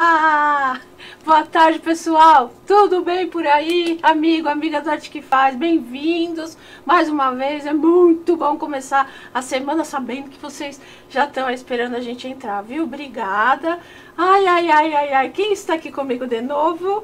Boa tarde, pessoal. Tudo bem por aí? Amigo, amiga do Arte que Faz, bem-vindos mais uma vez. É muito bom começar a semana sabendo que vocês já estão esperando a gente entrar, viu? Obrigada. Ai. Quem está aqui comigo de novo?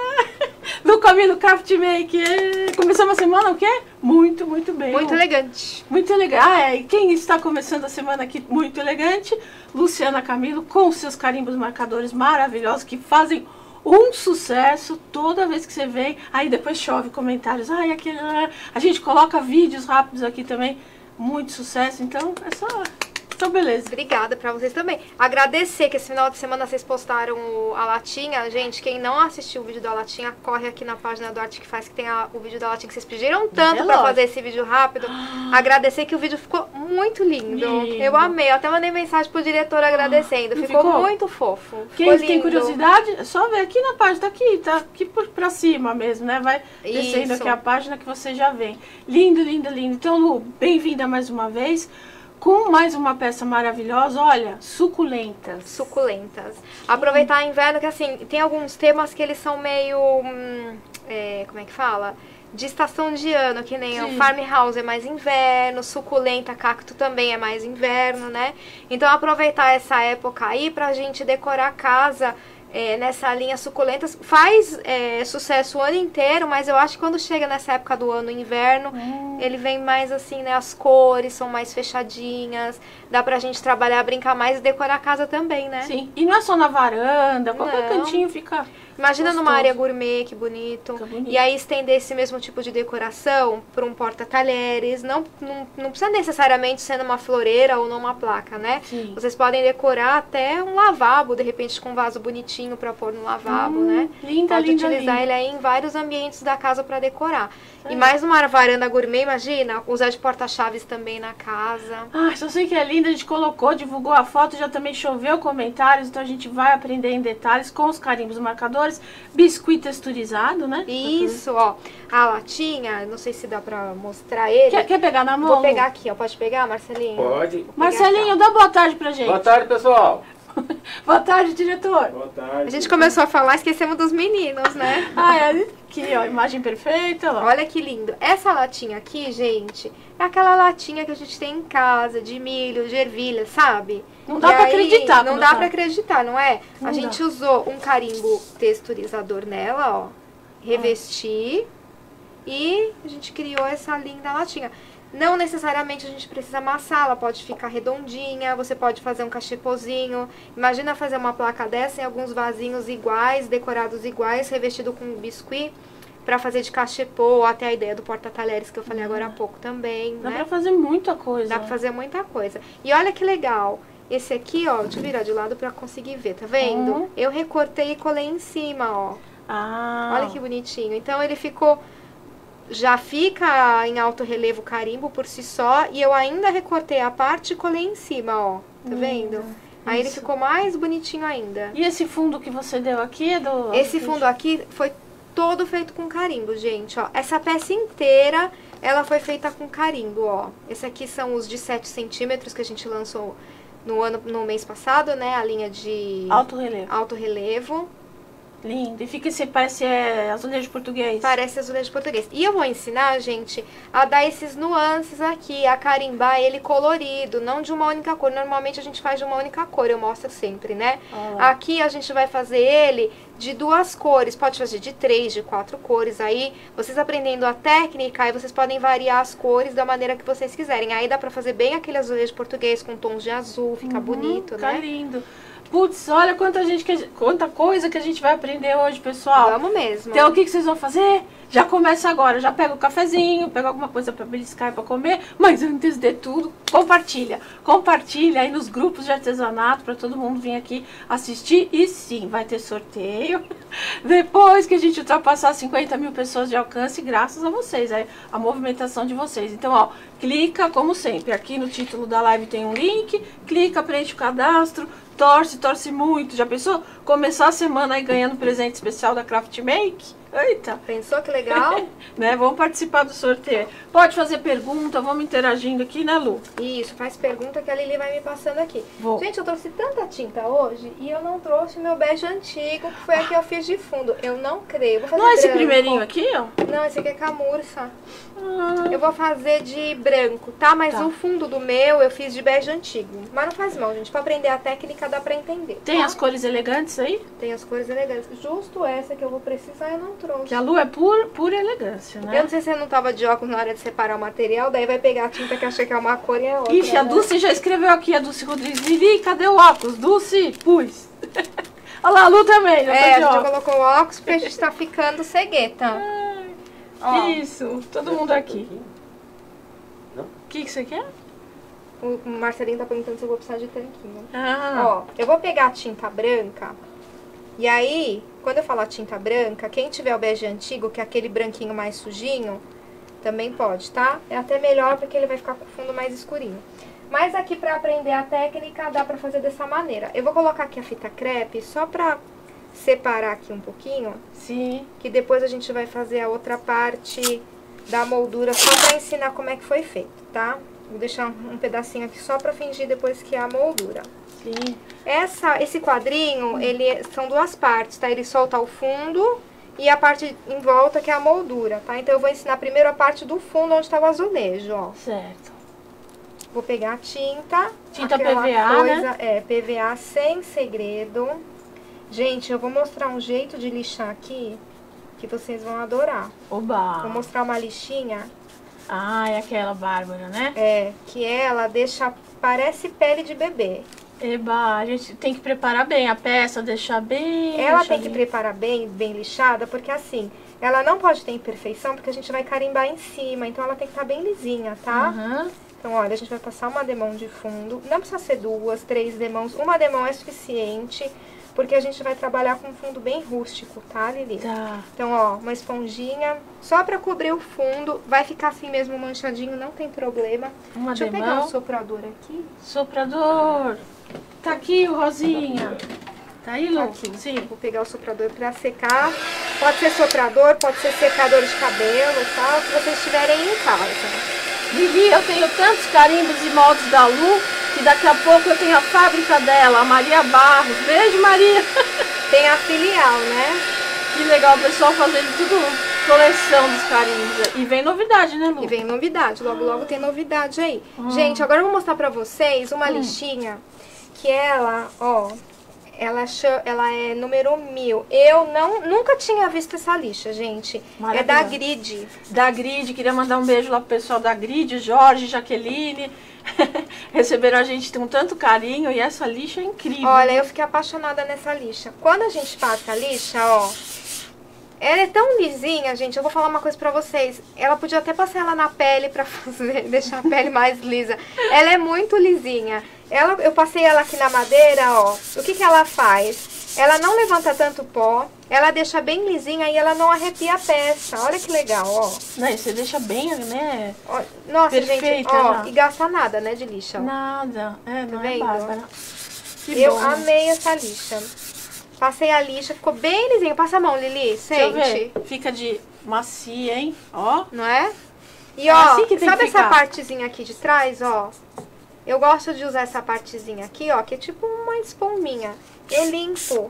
No Camilo Craft Make. Começamos a semana o quê? Muito bem. Muito elegante. Muito elegante. E quem está começando a semana aqui muito elegante? Luciana Camilo, com seus carimbos marcadores maravilhosos que fazem um sucesso toda vez que você vem. Aí depois chove comentários. Aquele... A gente coloca vídeos rápidos aqui também. Muito sucesso. Então é só beleza. Obrigada pra vocês também. Agradecer que esse final de semana vocês postaram a latinha. Gente, quem não assistiu o vídeo da latinha, corre aqui na página do Arte que Faz, que tem o vídeo da latinha que vocês pediram tanto pra fazer esse vídeo rápido. Agradecer que o vídeo ficou muito lindo. Eu amei. Eu até mandei mensagem pro diretor agradecendo. Ficou muito fofo. Quem tem curiosidade, é só ver aqui na página, tá aqui pra cima mesmo, né? Vai descendo aqui a página que você já vem. Lindo. Então, Lu, bem-vinda mais uma vez. Com mais uma peça maravilhosa, olha, suculentas. Suculentas. Aproveitar inverno, que assim, tem alguns temas que eles são meio, como é que fala? De estação de ano, que nem o farmhouse é mais inverno, suculenta, cacto também é mais inverno, né? Então aproveitar essa época aí pra gente decorar a casa nessa linha suculentas. Faz sucesso o ano inteiro, mas eu acho que quando chega nessa época do ano, inverno, ele vem mais assim, né? As cores são mais fechadinhas, dá pra gente trabalhar, brincar mais e decorar a casa também, né? Sim, e não é só na varanda, qualquer cantinho fica... Imagina gostoso. Numa área gourmet, que bonito. E aí estender esse mesmo tipo de decoração para um porta-talheres. Não precisa necessariamente ser numa floreira ou numa placa, né? Sim. Vocês podem decorar até um lavabo, de repente com um vaso bonitinho para pôr no lavabo, né? Pode utilizar ele aí em vários ambientes da casa para decorar. E mais numa varanda gourmet, imagina, usar de porta-chaves também na casa. Só sei que é linda, a gente colocou, divulgou a foto, já também choveu comentários, então a gente vai aprender em detalhes com os carimbos marcadores, biscuit texturizado, né? Isso, ó, a latinha, não sei se dá pra mostrar ele. Quer pegar na mão? Vou pegar aqui, ó, pode pegar, Marcelinho? Pode. Marcelinho, dá boa tarde pra gente. Boa tarde, pessoal. Boa tarde, diretor. Boa tarde. A gente começou a falar, esquecemos dos meninos, né? Aqui, ó, imagem perfeita, ó. Olha que lindo. Essa latinha aqui, gente, é aquela latinha que a gente tem em casa, de milho, de ervilha, sabe? Não dá pra acreditar. Não dá pra acreditar, não é? A gente usou um carimbo texturizador nela, ó. Revesti. E a gente criou essa linda latinha. Não necessariamente a gente precisa amassar, ela pode ficar redondinha, você pode fazer um cachepozinho. Imagina fazer uma placa dessa em alguns vasinhos iguais, decorados iguais, revestido com biscuit, pra fazer de cachepô, até a ideia do porta-talheres que eu falei agora há pouco também, Dá né? pra fazer muita coisa. Dá pra fazer muita coisa. E olha que legal, esse aqui, ó, deixa eu virar de lado pra conseguir ver, tá vendo? Eu recortei e colei em cima, ó. Olha que bonitinho. Então ele ficou... Já fica em alto relevo o carimbo por si só. E eu ainda recortei a parte e colei em cima, ó. Tá vendo? Aí ele ficou mais bonitinho ainda. E esse fundo que você deu aqui é do... Esse fundo aqui foi todo feito com carimbo, gente, ó. Essa peça inteira, ela foi feita com carimbo, ó. Esse aqui são os de 7 centímetros que a gente lançou no mês passado, né? A linha de... Alto relevo. Lindo. E fica esse, parece azulejo português. Parece azulejo português. E eu vou ensinar, gente, a dar esses nuances aqui, a carimbar ele colorido, não de uma única cor. Normalmente a gente faz de uma única cor, eu mostro sempre, né? Aqui a gente vai fazer ele de 2 cores, pode fazer de 3, de 4 cores. Aí, vocês aprendendo a técnica, aí vocês podem variar as cores da maneira que vocês quiserem. Aí dá pra fazer bem aquele azulejo português com tons de azul, fica bonito, né? Fica lindo. Putz, olha quanta coisa que a gente vai aprender hoje, pessoal. Vamos mesmo. Então, o que vocês vão fazer? Já começa agora, já pega o cafezinho, pega alguma coisa pra beliscar e pra comer, mas antes de tudo, compartilha. Compartilha aí nos grupos de artesanato pra todo mundo vir aqui assistir. E sim, vai ter sorteio. Depois que a gente ultrapassar 50 mil pessoas de alcance, graças a vocês, a movimentação de vocês. Então, ó, clica como sempre. Aqui no título da live tem um link, clica, preenche o cadastro. Torce muito. Já pensou? Começar a semana aí ganhando presente especial da Craft Make? Eita. Pensou que legal? Né? Vamos participar do sorteio. Pode fazer pergunta, vamos interagindo aqui, né, Lu? Isso, faz pergunta que a Lili vai me passando aqui. Vou. Gente, eu trouxe tanta tinta hoje e eu não trouxe meu bege antigo, que foi a que eu fiz de fundo. Eu não creio. Vou fazer Não é esse branco. primeirinho aqui, ó? Não, esse aqui é camurça. Ah, Eu vou fazer de branco, tá? Mas Tá. o fundo do meu eu fiz de bege antigo. Mas não faz mal, gente. Pra aprender a técnica dá pra entender. tem tá? as cores elegantes aí? Tem as cores elegantes. Justo essa que eu vou precisar eu não trouxe. Que a Lu é pura elegância, Eu né? não sei se você não tava de óculos na hora de separar o material, daí vai pegar a tinta que achei que é uma cor e é outra. Ixi, a né? Dulce já escreveu aqui, a Dulce Rodrigues. Lili, cadê o óculos? Dulce, pus. Olha lá, a Lu também, já É, tá a de gente já óculos. colocou o óculos porque a gente tá ficando cegueta. Ai, Ó. isso, todo mundo aqui. Não? O que você quer? O Marcelinho tá perguntando se eu vou precisar de tanquinho. Ah, Ó, eu vou pegar a tinta branca. E aí, quando eu falar tinta branca, quem tiver o bege antigo, que é aquele branquinho mais sujinho, também pode, tá? É até melhor porque ele vai ficar com o fundo mais escurinho. Mas aqui pra aprender a técnica, dá pra fazer dessa maneira. Eu vou colocar aqui a fita crepe só pra separar aqui um pouquinho, sim. que depois a gente vai fazer a outra parte da moldura só pra ensinar como é que foi feito, tá? Vou deixar um pedacinho aqui só pra fingir depois que é a moldura. Sim. Esse quadrinho, são duas partes, tá? Ele solta o fundo e a parte em volta que é a moldura, tá? Então eu vou ensinar primeiro a parte do fundo onde tá o azulejo, ó. Certo. Vou pegar a tinta. Tinta aquela PVA, coisa, né? É, PVA sem segredo. Gente, eu vou mostrar um jeito de lixar aqui que vocês vão adorar. Vou Oba. mostrar uma lixinha, Ah, é aquela Bárbara, né? que ela deixa, parece pele de bebê. Eba, a gente tem que preparar bem a peça, deixar bem... Ela deixar tem que bem- preparar bem lixada, porque assim, ela não pode ter imperfeição, porque a gente vai carimbar em cima, então ela tem que estar bem lisinha, tá? Aham. Então, olha, a gente vai passar uma demão de fundo, não precisa ser 2, 3 demãos, uma demão é suficiente, porque a gente vai trabalhar com um fundo bem rústico, tá, Lili? Tá. Então, ó, uma esponjinha, só pra cobrir o fundo, vai ficar assim mesmo manchadinho, não tem problema. Uma Deixa eu pegar demão. o soprador aqui. Soprador. Tá aqui o rosinha. Tá aí, Lu? Aqui. Sim. Vou pegar o soprador pra secar. Pode ser soprador, pode ser secador de cabelo, tá? O que vocês tiverem em casa. Vivi, eu tenho tantos carimbos e moldes da Lu, que daqui a pouco eu tenho a fábrica dela, a Maria Barros. Beijo, Maria. Tem a filial, né? Que legal, o pessoal fazendo tudo, coleção dos carimbos. E vem novidade, né, Lu? E vem novidade, logo logo tem novidade aí. Gente, agora eu vou mostrar pra vocês uma lixinha que ela, ó, ela é número 1000. Eu nunca tinha visto essa lixa, gente. É da Maravilhosa. Grid. Da Grid, queria mandar um beijo lá pro pessoal da Grid, Jorge, Jaqueline. Receberam a gente com tanto carinho e essa lixa é incrível. Olha, eu fiquei apaixonada nessa lixa. Quando a gente passa a lixa, ó, ela é tão lisinha, gente. Eu vou falar uma coisa pra vocês. Ela podia até passar ela na pele pra deixar a pele mais lisa. Ela é muito lisinha. Eu passei ela aqui na madeira, ó. O que ela faz? Ela não levanta tanto pó, ela deixa bem lisinha e ela não arrepia a peça. Olha que legal, ó. Não, e você deixa bem, né? Ó, nossa, Perfeita, gente, ó, já. e gasta nada, né, de lixa. Ó. Nada. É, não é vendo? Bárbara. Que Eu bom. amei essa lixa. Passei a lixa, ficou bem lisinha. Passa a mão, Lili, Deixa eu ver. sente. Fica de macia, hein? Ó. Não é? E É ó, assim que tem sabe que essa ficar. partezinha aqui de trás, ó? Eu gosto de usar essa partezinha aqui, ó, que é tipo uma espuminha. Eu limpo.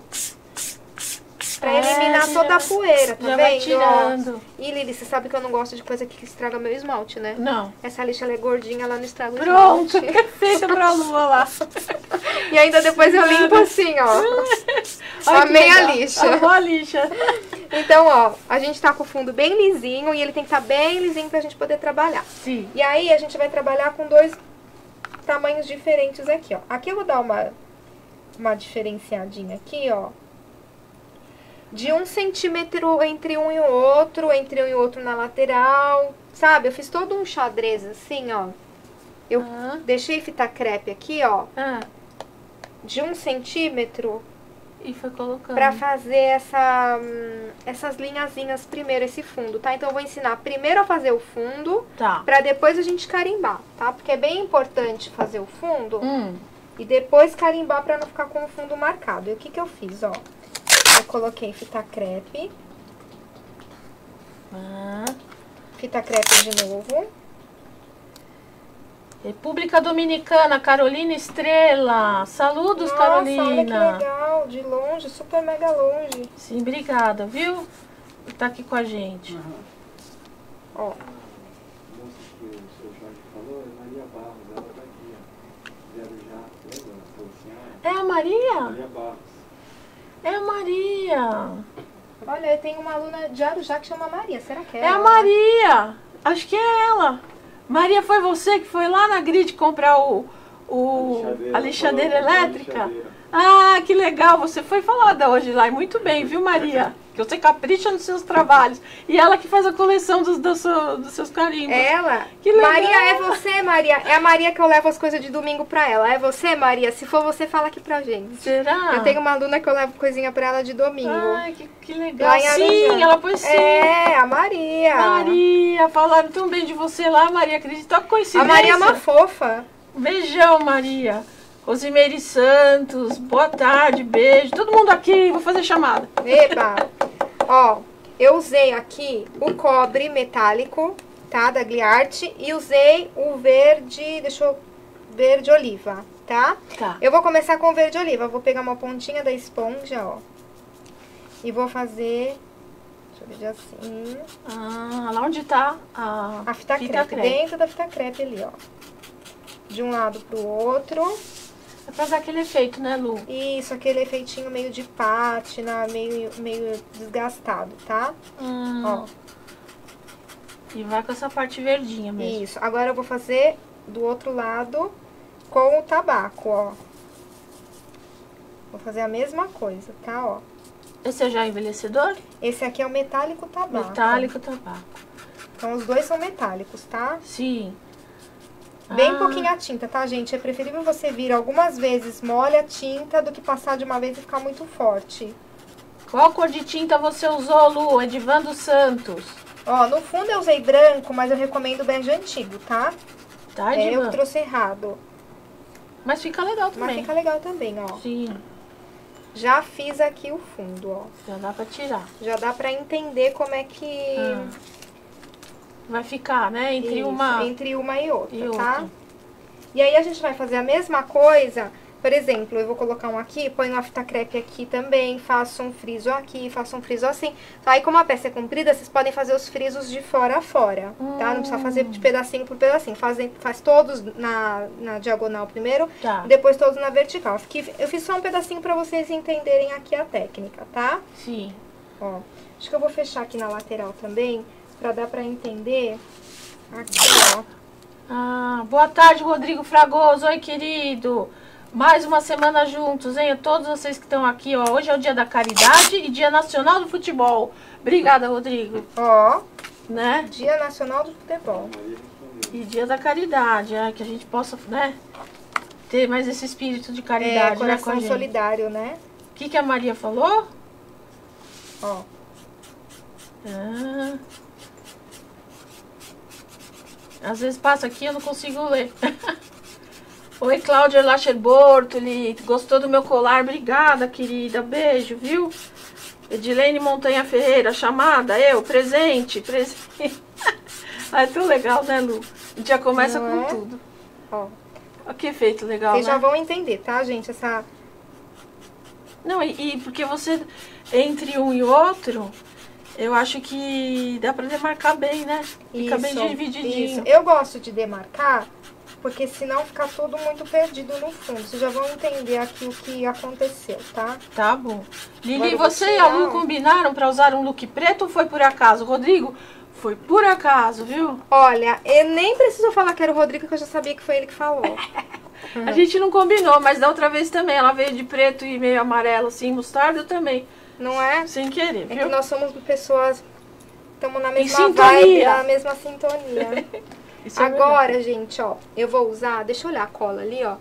Pra eliminar você toda a já- poeira, tá já vai vendo? tirando. Ó. E Lili, você sabe que eu não gosto de coisa que estraga meu esmalte, né? Não. Essa lixa, ela é gordinha, ela não estraga o Pronto, esmalte. perfeita pra Lu, vou lá. E ainda depois eu limpo assim, ó. Olha que Amei a legal. lixa. Amou a lixa. Então, ó, a gente tá com o fundo bem lisinho e ele tem que estar bem lisinho pra gente poder trabalhar. Sim. E aí a gente vai trabalhar com 2 tamanhos diferentes aqui, ó. Aqui eu vou dar uma diferenciadinha aqui, ó. De 1 centímetro entre um e o outro, entre um e o outro na lateral. Sabe? Eu fiz todo um xadrez assim, ó. Eu Ah. deixei fita crepe aqui, ó. Ah, De 1 centímetro e foi colocando. pra fazer essas linhazinhas primeiro, esse fundo, tá? Então eu vou ensinar primeiro a fazer o fundo, Tá. pra depois a gente carimbar, tá? Porque é bem importante fazer o fundo Hum. e depois carimbar pra não ficar com o fundo marcado. E o que que eu fiz, ó? Eu coloquei fita crepe Fita crepe de novo. República Dominicana, Carolina Estrela. Saludos, Nossa, Carolina. olha que legal, de longe, super mega longe. Sim, obrigada, viu? Tá aqui com a gente. Ó. A moça que o seu Jorge falou é Maria Barros, ela tá aqui, ó. Vieram já, lembra? Falou assim, É a Maria? Maria Barros. É a Maria. Olha, eu tenho uma aluna de Arujá que chama Maria, será que é É a ela? Maria. Acho que é ela. Maria, foi você que foi lá na Grid comprar a lixadeira elétrica? Ah, que legal. Você foi falada hoje lá. E muito bem, viu, Maria? Que você capricha nos seus trabalhos. E ela que faz a coleção dos seus carimbos. Ela? Que legal. Maria, é você, Maria? É a Maria que eu levo as coisas de domingo pra ela. É você, Maria? Se for você, fala aqui pra gente. Será? Eu tenho uma aluna que eu levo coisinha pra ela de domingo. Ai, que legal. Lá em Sim, Arujá. ela pôs sim. É, a Maria. Maria, falaram tão bem de você lá, Maria. Acredita que coincidência. A Maria é uma fofa. Beijão, Maria. Rosimeire Santos, boa tarde, beijo. Todo mundo aqui, vou fazer chamada. Eba! Ó, eu usei aqui o cobre metálico, tá? Da Gliart. E usei o verde, verde oliva, tá? Tá. Eu vou começar com o verde oliva. Eu vou pegar uma pontinha da esponja, ó. E vou fazer, deixa eu ver assim. Ah, lá onde tá A fita crepe, dentro da fita crepe ali, ó. De um lado pro outro. É pra dar aquele efeito, né, Lu? Isso, aquele efeitinho meio de pátina, meio desgastado, tá? Ó. E vai com essa parte verdinha mesmo. Isso. Agora eu vou fazer do outro lado com o tabaco, ó. Vou fazer a mesma coisa, tá, ó. Esse é já envelhecedor? Esse aqui é o metálico tabaco. Metálico tabaco. Então os dois são metálicos, tá? Sim. Bem pouquinho a tinta, tá, gente? É preferível você vir algumas vezes molha a tinta do que passar de uma vez e ficar muito forte. Qual cor de tinta você usou, Lu? Edivando Santos. Ó, no fundo eu usei branco, mas eu recomendo o bege antigo, tá? Tá, Eu Edivan? que trouxe errado. Mas fica legal também. Mas fica legal também, ó. Sim. Já fiz aqui o fundo, ó. Já dá pra tirar. Já dá pra entender como é que... Vai ficar, né? Entre Isso, uma entre uma e outra, e tá? outra. E aí a gente vai fazer a mesma coisa. Por exemplo, eu vou colocar um aqui, ponho uma fita crepe aqui também, faço um friso aqui, faço um friso assim. Aí como a peça é comprida, vocês podem fazer os frisos de fora a fora, tá? Não precisa fazer de pedacinho por pedacinho. Faz todos na diagonal primeiro, Tá. e depois todos na vertical. Aqui, eu fiz só um pedacinho pra vocês entenderem aqui a técnica, tá? Sim. Ó, acho que eu vou fechar aqui na lateral também, pra dar pra entender. Aqui, ó. Ah, boa tarde, Rodrigo Fragoso. Oi, querido. Mais uma semana juntos, hein? A todos vocês que estão aqui, ó. Hoje é o dia da caridade e dia nacional do futebol. Obrigada, Rodrigo. Ó, Né? Dia Nacional do Futebol. E dia da caridade, que a gente possa, né? Ter mais esse espírito de caridade, né, com a Coração gente. solidário, né? O que a Maria falou? Ó. Ah. Às vezes passa aqui e eu não consigo ler. Oi, Cláudia Lacher Bortoli. Gostou do meu colar? Obrigada, querida. Beijo, viu? Edilene Montanha Ferreira. Chamada, presente. É tão legal, né, Lu? A gente já começa Não com é? tudo. Ó. Olha que efeito legal, Vocês né? já vão entender, tá, gente? Essa... Não, e porque você, entre um e outro, eu acho que dá pra demarcar bem, né? Fica bem divididinho. Isso. Eu gosto de demarcar, porque senão fica tudo muito perdido no fundo. Vocês já vão entender aqui o que aconteceu, tá? Tá bom. Lili, Agora eu vou você e a Lu tirar, ó. combinaram pra usar um look preto ou foi por acaso? Rodrigo, foi por acaso, viu? Olha, eu nem preciso falar que era o Rodrigo, que eu já sabia que foi ele que falou. A gente não combinou, mas da outra vez também. Ela veio de preto e meio amarelo, assim, mostarda, eu também. Não é? Sem querer, É que viu? nós somos pessoas... Estamos na mesma sintonia. vibe, na mesma sintonia. Isso é Agora, gente, ó, eu vou usar... Deixa eu olhar a cola ali, ó.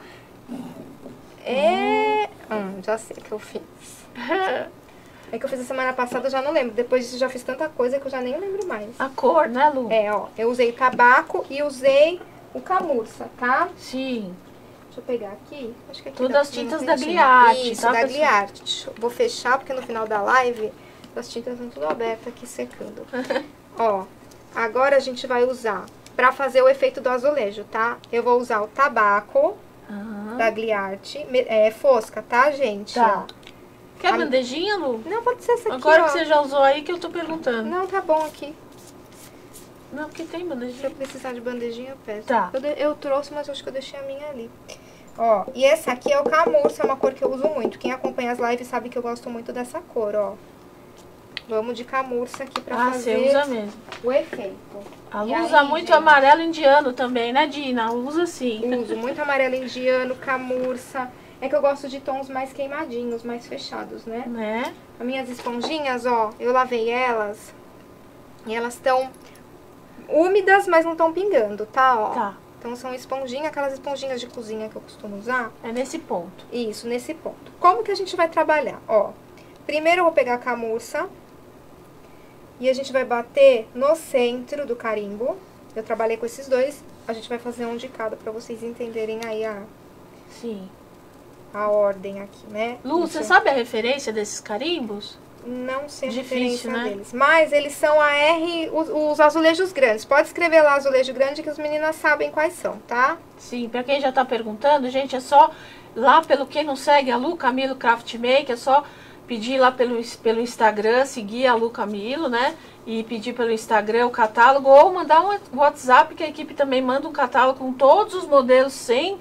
Já sei o que eu fiz. verdade. É que eu fiz a semana passada, eu já não lembro. Depois disso, eu já fiz tanta coisa que eu já nem lembro mais. A cor, né, Lu? É, ó, eu usei tabaco e usei o camurça, tá? Sim. Deixa eu pegar aqui. Acho que aqui Todas dá as pra ver tintas um da cantinho. Gliart, Isso, tá, da pessoal? Gliart. Vou fechar, porque no final da live as tintas estão tudo abertas aqui secando. Ó, agora a gente vai usar, pra fazer o efeito do azulejo, tá? Eu vou usar o tabaco da Gliarte, fosca, tá, gente? Tá. Ó. Quer bandejinha, Lu? Não, pode ser essa aqui, Agora ó. que você já usou aí que eu tô perguntando. Não, tá bom aqui. Não, porque tem Se bandejinha. eu precisar de bandejinha, eu peço. Tá. Eu trouxe, mas eu acho que eu deixei a minha ali. Ó, e essa aqui é o camurça, é uma cor que eu uso muito. Quem acompanha as lives sabe que eu gosto muito dessa cor, ó. Vamos de camurça aqui pra fazer você usa mesmo. o efeito. A Lu E aí, usa muito gente? amarelo indiano também, né, Dina? Usa sim. Uso muito amarelo indiano, camurça. É que eu gosto de tons mais queimadinhos, mais fechados, né? Né? As minhas esponjinhas, ó, eu lavei elas. E elas estão úmidas, mas não estão pingando, tá? Ó. Tá. Então são esponjinhas, aquelas esponjinhas de cozinha que eu costumo usar. É nesse ponto. Isso, nesse ponto. Como que a gente vai trabalhar? Ó, primeiro eu vou pegar a camurça e a gente vai bater no centro do carimbo. Eu trabalhei com esses dois, a gente vai fazer um de cada pra vocês entenderem aí Sim. a ordem aqui, né? Lu, Isso. você sabe a referência desses carimbos? Não sei a Difícil, referência né? deles. Mas eles são a R, os azulejos grandes. Pode escrever lá azulejo grande que as meninas sabem quais são, tá? Sim, pra quem já tá perguntando, gente, é só lá pelo quem não segue a Lu Camilo Craft Make, é só pedir lá pelo Instagram, seguir a Lu Camilo, né? E pedir pelo Instagram o catálogo ou mandar um WhatsApp que a equipe também manda um catálogo com todos os modelos sem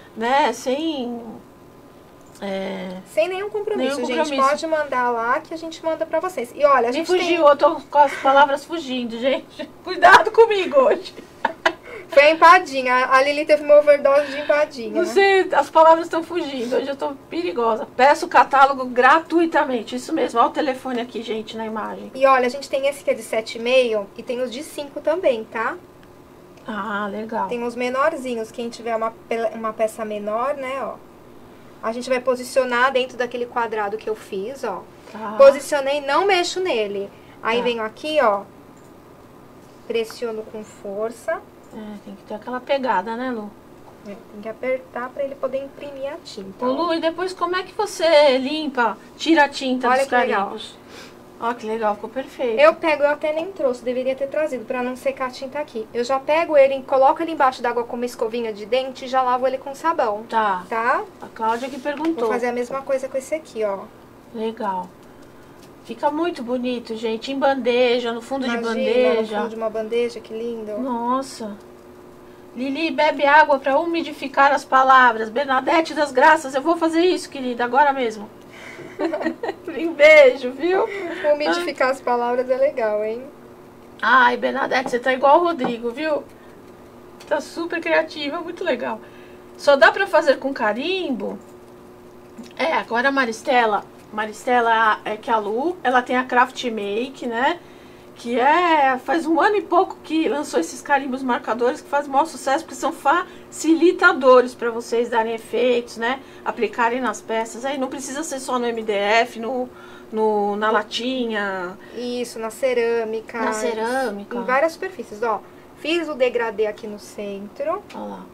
Sem nenhum compromisso, Nenhum gente. compromisso. Pode mandar lá que a gente manda pra vocês. E olha, a Me gente fugiu, eu tô com as palavras fugindo, gente. Cuidado comigo hoje. Foi a empadinha. A Lili teve uma overdose de empadinha. Não sei, as palavras estão fugindo. Hoje eu tô perigosa. Peço o catálogo gratuitamente. Isso mesmo. Olha o telefone aqui, gente, na imagem. E olha, a gente tem esse que é de 7,5 e tem os de 5 também, tá? Ah, legal. Tem os menorzinhos. Quem tiver uma peça menor, né, ó. A gente vai posicionar dentro daquele quadrado que eu fiz, ó. Tá. Posicionei, não mexo nele. Aí Tá. venho aqui, ó. Pressiono com força. Tem que ter aquela pegada, né, Lu? Tem que apertar pra ele poder imprimir a tinta. Ô, ó. Lu, e depois como é que você limpa, tira a tinta Olha dos que legal. carimbos? Ó, que legal, ficou perfeito. Eu até nem trouxe, deveria ter trazido pra não secar a tinta aqui. Eu já pego ele, coloco ele embaixo d'água com uma escovinha de dente e já lavo ele com sabão, Tá. tá? A Cláudia que perguntou. Vou fazer a mesma coisa com esse aqui, ó. Legal. Fica muito bonito, gente. Em bandeja, no fundo de Imagina, bandeja. no fundo de uma bandeja, que lindo. Nossa. Lili, bebe água para umidificar as palavras. Bernadette das Graças, eu vou fazer isso, querida, agora mesmo. Um beijo, viu? Umidificar as palavras é legal, hein? Ai, Bernadette, você tá igual o Rodrigo, viu? Tá super criativa, muito legal. Só dá pra fazer com carimbo? Agora a Maristela é que a Lu, ela tem a Craft Make, né? Que faz 1 ano e pouco que lançou esses carimbos marcadores que faz o maior sucesso, porque são facilitadores para vocês darem efeitos, né? Aplicarem nas peças. Aí não precisa ser só no MDF, na latinha. Isso, na cerâmica. Na cerâmica. Em várias superfícies, ó. Fiz o degradê aqui no centro. Olha lá.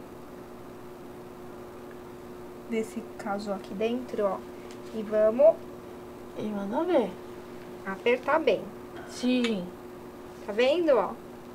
Desse caso aqui dentro, ó. E vamos E manda ver. apertar bem. Sim. Tá vendo, ó?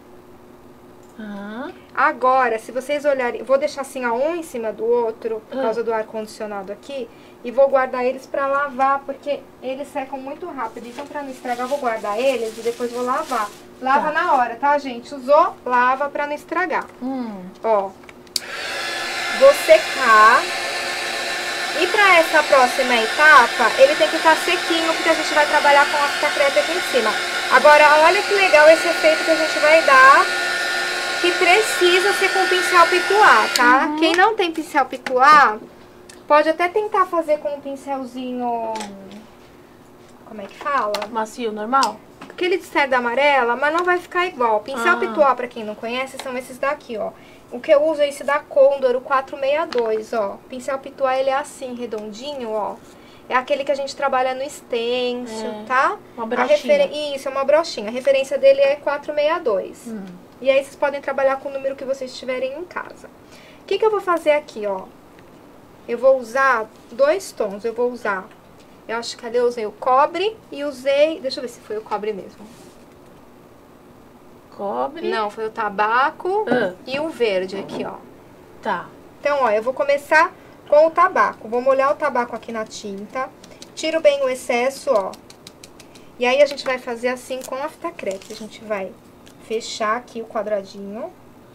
Ah, Agora, se vocês olharem, vou deixar assim, ó, um em cima do outro, por causa do ar-condicionado aqui, e vou guardar eles pra lavar, porque eles secam muito rápido. Então, pra não estragar, eu vou guardar eles e depois vou lavar. Lava na hora, tá, gente? Usou, lava pra não estragar. Ó, vou secar. E pra essa próxima etapa, ele tem que estar sequinho, porque a gente vai trabalhar com a fita crepe aqui em cima. Agora, olha que legal esse efeito que a gente vai dar, que precisa ser com pincel picuá, tá? Quem não tem pincel picuá, pode até tentar fazer com um pincelzinho, como é que fala? macio, normal? Aquele de cerda amarela, mas não vai ficar igual. Pincel picuá, pra quem não conhece, são esses daqui, ó. O que eu uso é esse da Condor, o 462, ó. Pincel picuá, ele é assim, redondinho, ó. É aquele que a gente trabalha no stencil, tá? Uma brochinha. Isso, é uma brochinha. A referência dele é 462. E aí vocês podem trabalhar com o número que vocês tiverem em casa. O que eu vou fazer aqui, ó? Eu vou usar 2 tons. Eu vou usar... Eu acho que ali eu usei o cobre e usei... Deixa eu ver se foi o cobre mesmo. Cobre. Não, foi o tabaco e o verde aqui, ó. Tá. Então, ó, eu vou começar com o tabaco. Vou molhar o tabaco aqui na tinta. Tiro bem o excesso, ó. E aí, a gente vai fazer assim com a fita crepe. A gente vai fechar aqui o quadradinho.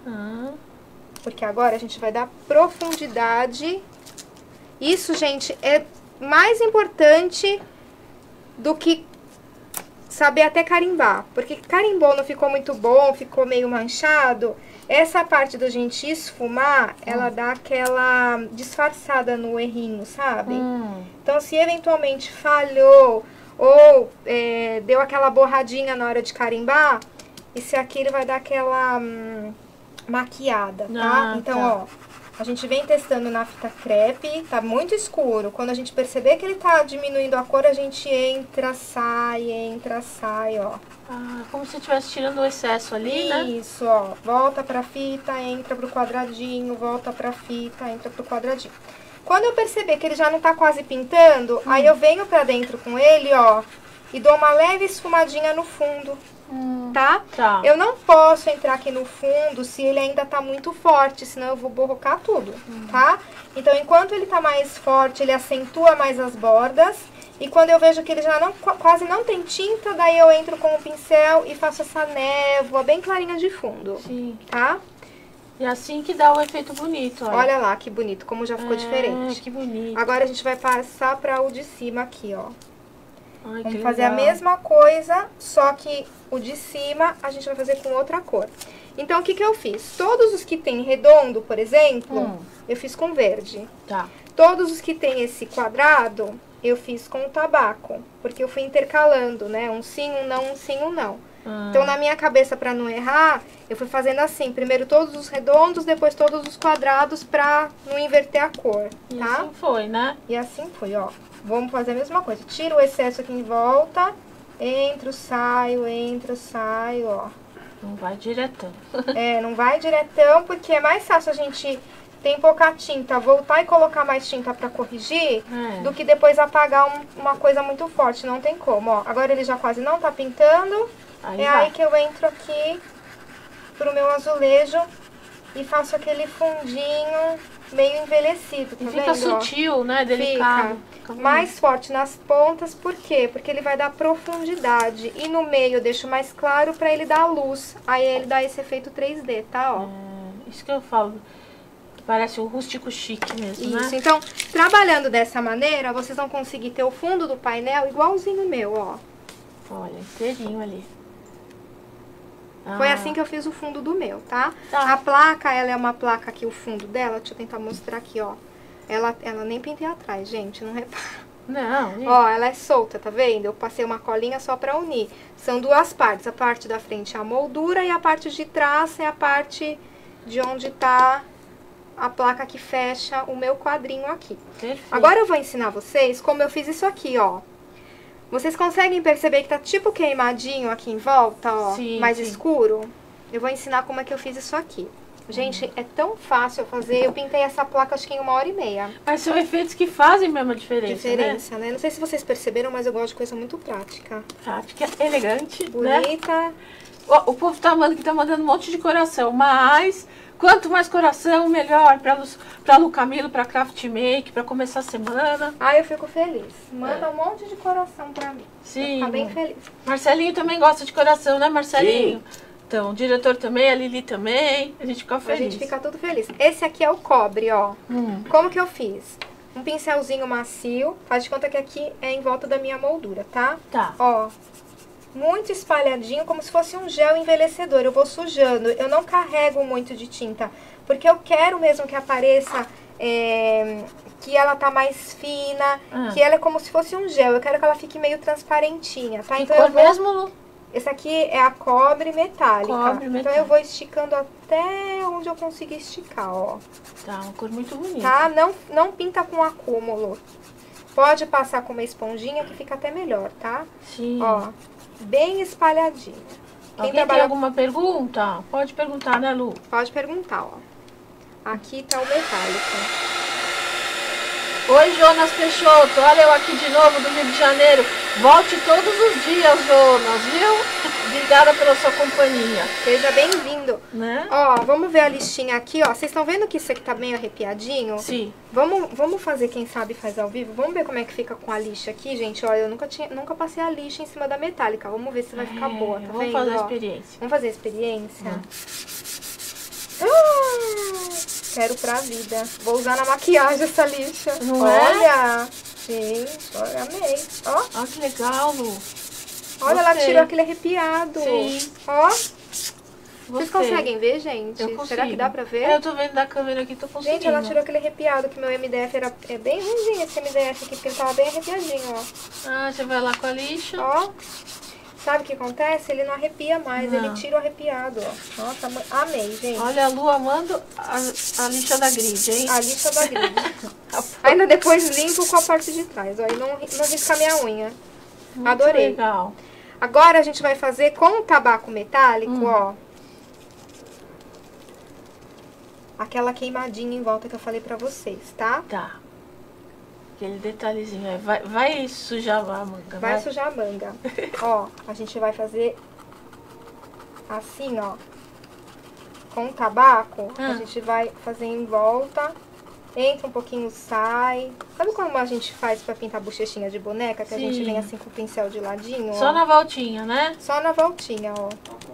Porque agora a gente vai dar profundidade. Isso, gente, é mais importante do que saber até carimbar. Porque carimbou não ficou muito bom, ficou meio manchado. Essa parte da gente esfumar, ela dá aquela disfarçada no errinho, sabe? Então, se eventualmente falhou ou deu aquela borradinha na hora de carimbar, esse aqui ele vai dar aquela maquiada, tá? Então, ó, a gente vem testando na fita crepe, tá muito escuro. Quando a gente perceber que ele tá diminuindo a cor, a gente entra, sai, ó. Ah, como se estivesse tirando o excesso ali, né? Isso, ó. Volta pra fita, entra pro quadradinho, volta pra fita, entra pro quadradinho. Quando eu perceber que ele já não tá quase pintando, aí eu venho pra dentro com ele, ó, e dou uma leve esfumadinha no fundo, tá? Eu não posso entrar aqui no fundo se ele ainda tá muito forte, senão eu vou borrocar tudo, tá? Então, enquanto ele tá mais forte, ele acentua mais as bordas. E quando eu vejo que ele já quase não tem tinta, daí eu entro com o pincel e faço essa névoa bem clarinha de fundo. Sim. Tá? E assim que dá o efeito bonito, olha. Olha lá que bonito, como já ficou diferente. Que bonito. Agora a gente vai passar para o de cima aqui, ó. Ai, Vamos que fazer a legal. mesma coisa, só que o de cima a gente vai fazer com outra cor. Então, o que que eu fiz? Todos os que tem redondo, por exemplo, eu fiz com verde. Tá. Todos os que tem esse quadrado, eu fiz com o tabaco, porque eu fui intercalando, né? Um sim, um não, um sim, um não. Então, na minha cabeça, pra não errar, eu fui fazendo assim. Primeiro todos os redondos, depois todos os quadrados, pra não inverter a cor, E tá? assim foi, né? E assim foi, ó. Vamos fazer a mesma coisa. Tiro o excesso aqui em volta, entro, saio, ó. Não vai diretão. Não vai diretão, porque é mais fácil a gente... Tem pouca tinta, voltar e colocar mais tinta pra corrigir, do que depois apagar uma coisa muito forte, não tem como, ó. Agora ele já quase não tá pintando, aí que eu entro aqui pro meu azulejo e faço aquele fundinho meio envelhecido, tá E vendo? fica sutil, né? Delicado. Fica mais forte nas pontas, por quê? Porque ele vai dar profundidade e no meio eu deixo mais claro pra ele dar luz, aí ele dá esse efeito 3D, tá, ó. Isso que eu falo. Parece um rústico chique mesmo, Isso, né? então, trabalhando dessa maneira, vocês vão conseguir ter o fundo do painel igualzinho o meu, ó. Olha, inteirinho ali. Foi assim que eu fiz o fundo do meu, tá? A placa, ela é uma placa aqui, o fundo dela, deixa eu tentar mostrar aqui, ó. Ela nem pintei atrás, gente, não repara. Não, gente. Ó, ela é solta, tá vendo? Eu passei uma colinha só pra unir. São duas partes, a parte da frente é a moldura e a parte de trás é a parte de onde tá... a placa que fecha o meu quadrinho aqui. Perfeito. Agora eu vou ensinar vocês como eu fiz isso aqui, ó. Vocês conseguem perceber que tá tipo queimadinho aqui em volta, ó? Sim, mais sim. escuro? Eu vou ensinar como é que eu fiz isso aqui. Gente, é tão fácil fazer. Eu pintei essa placa acho que em 1h30. Mas são efeitos que fazem mesmo a diferença, Né? Não sei se vocês perceberam, mas eu gosto de coisa muito prática. Prática, elegante, né? Bonita. O povo tá mandando um monte de coração, mas quanto mais coração, melhor pra Lu Camilo, pra Craft Make, pra começar a semana. Eu fico feliz. Manda um monte de coração pra mim. Sim. Vou ficar bem feliz. Marcelinho também gosta de coração, né, Marcelinho? Sim. Então, o diretor também, a Lili também, a gente fica feliz. A gente fica tudo feliz. Esse aqui é o cobre, ó. Como que eu fiz? Um pincelzinho macio, faz de conta que aqui é em volta da minha moldura, tá? Tá. Ó, muito espalhadinho, como se fosse um gel envelhecedor. Eu vou sujando, eu não carrego muito de tinta, porque eu quero mesmo que apareça, que ela tá mais fina, que ela é como se fosse um gel. Eu quero que ela fique meio transparentinha, tá? Que então cor eu vou... mesmo, Lu? Esse aqui é a cobre metálica. Cobre metálica. Então eu vou esticando até onde eu conseguir esticar, ó. Tá, uma cor muito bonita. Tá? Não pinta com acúmulo. Pode passar com uma esponjinha que fica até melhor, tá? Sim. Ó, bem espalhadinho. Alguém tem alguma pergunta? Pode perguntar, né, Lu? Pode perguntar, ó. Aqui tá o metálico. Oi, Jonas Peixoto. Olha eu aqui de novo do Rio de Janeiro. Volte todos os dias, Jonas, viu? Obrigada pela sua companhia. Seja bem-vindo. Né? Ó, vamos ver a listinha aqui, ó. Vocês estão vendo que isso aqui tá meio arrepiadinho? Sim. Vamos fazer, quem sabe faz ao vivo. Vamos ver como é que fica com a lixa aqui, gente. Olha, eu nunca passei a lixa em cima da metálica. Vamos ver se vai ficar boa, tá Vamos vendo? fazer a Ó, experiência. vamos fazer a experiência? Quero pra vida. Vou usar na maquiagem essa lixa. Não é? Olha! Gente, olha, amei. Ó, Olha que legal, Lu. olha, ela Gostei. tirou aquele arrepiado. Sim. Ó, Gostei. vocês conseguem ver, gente? Eu consigo. Será que dá pra ver? Eu tô vendo da câmera aqui, tô conseguindo. Gente, ela tirou aquele arrepiado, que meu MDF é bem ruimzinho esse MDF aqui, porque ele tava bem arrepiadinho, ó. Ah, você vai lá com a lixa. Ó, sabe o que acontece? Ele não arrepia mais, Não. ele tira o arrepiado, ó. Nossa, amei, gente. Olha a Lu amando a lixa da grid, hein? A lixa da grid. Ainda depois limpo com a parte de trás, ó, e não risca a minha unha. Muito Adorei. legal. Agora a gente vai fazer com o tabaco metálico, ó. Aquela queimadinha em volta que eu falei pra vocês, tá? Tá. Aquele detalhezinho aí. Vai sujar a manga. Vai sujar a manga. Ó, a gente vai fazer assim, ó. Com o tabaco, a gente vai fazer em volta. Entra um pouquinho, sai. Sabe como a gente faz pra pintar bochechinha de boneca? Que a gente vem assim com o pincel de ladinho, Só ó. na voltinha, né? Só na voltinha, ó.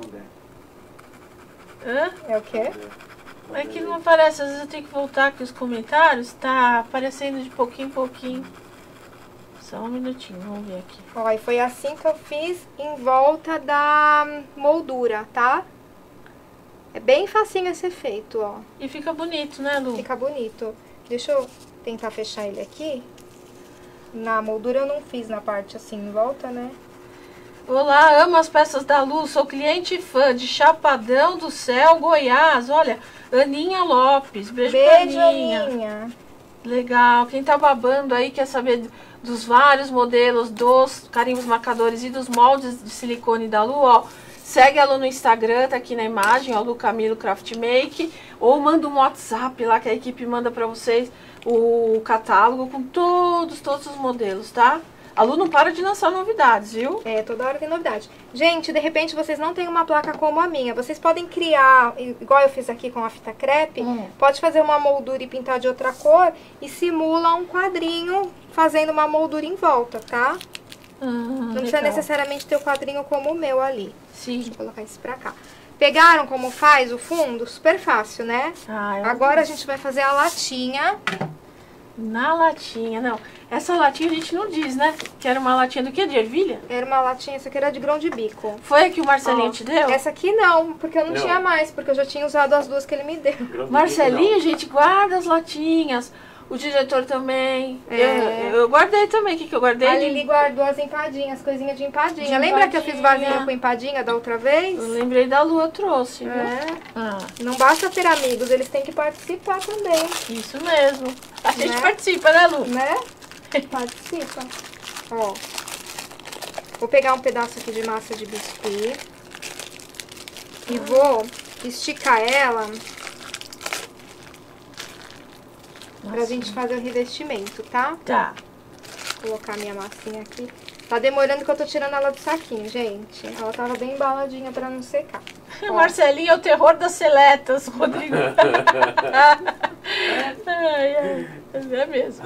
Hã? É o quê? É que não aparece, às vezes eu tenho que voltar aqui os comentários, tá aparecendo de pouquinho em pouquinho. Só um minutinho, vamos ver aqui. Ó, e foi assim que eu fiz em volta da moldura, tá? É bem facinho esse efeito, ó. E fica bonito, né, Lu? Fica bonito. Deixa eu tentar fechar ele aqui. Na moldura eu não fiz na parte assim em volta, né? Olá, amo as peças da Lu, sou cliente e fã de Chapadão do Céu, Goiás. Olha, Aninha Lopes, beijo pra Aninha. Aninha. Legal, quem tá babando aí quer saber dos vários modelos, dos carimbos marcadores e dos moldes de silicone da Lu, ó. Segue a Lu no Instagram, tá aqui na imagem, ó, Lu Camilo Craft Make. Ou manda um WhatsApp lá que a equipe manda pra vocês o catálogo com todos os modelos, tá? A Lu não para de lançar novidades, viu? É, toda hora tem novidade. Gente, de repente vocês não têm uma placa como a minha. Vocês podem criar, igual eu fiz aqui com a fita crepe, pode fazer uma moldura e pintar de outra cor e simula um quadrinho fazendo uma moldura em volta, tá? Não precisa necessariamente ter o quadrinho como o meu ali. Sim. Vou colocar isso pra cá. Pegaram como faz o fundo? Super fácil, né? Agora a gente vai fazer a latinha. Na latinha, não. Essa latinha a gente não diz, né? Que era uma latinha do que? De ervilha? Era uma latinha, essa aqui era de grão de bico. Foi a que o Marcelinho Ó, te deu? Essa aqui não, porque eu não Não. tinha mais, porque eu já tinha usado as duas que ele me deu. Marcelinho, gente, guarda as latinhas. O diretor também. É. Eu guardei também. O que eu guardei? A Lili guardou as empadinhas, coisinhas de empadinha. De Lembra que eu fiz empadinha. vasinho com empadinha da outra vez? Eu lembrei da Lu, eu trouxe, viu? É. Ah, Não basta ter amigos, eles têm que participar também, isso mesmo. A gente Né? participa, né, Lu? né? Participa. Ó. Vou pegar um pedaço aqui de massa de biscuit. E vou esticar ela pra gente fazer o revestimento, tá? Tá. Vou colocar minha massinha aqui. Tá demorando que eu tô tirando ela do saquinho, gente. Ela tava bem embaladinha pra não secar. O Marcelinho é o terror das seletas, Rodrigo. É mesmo.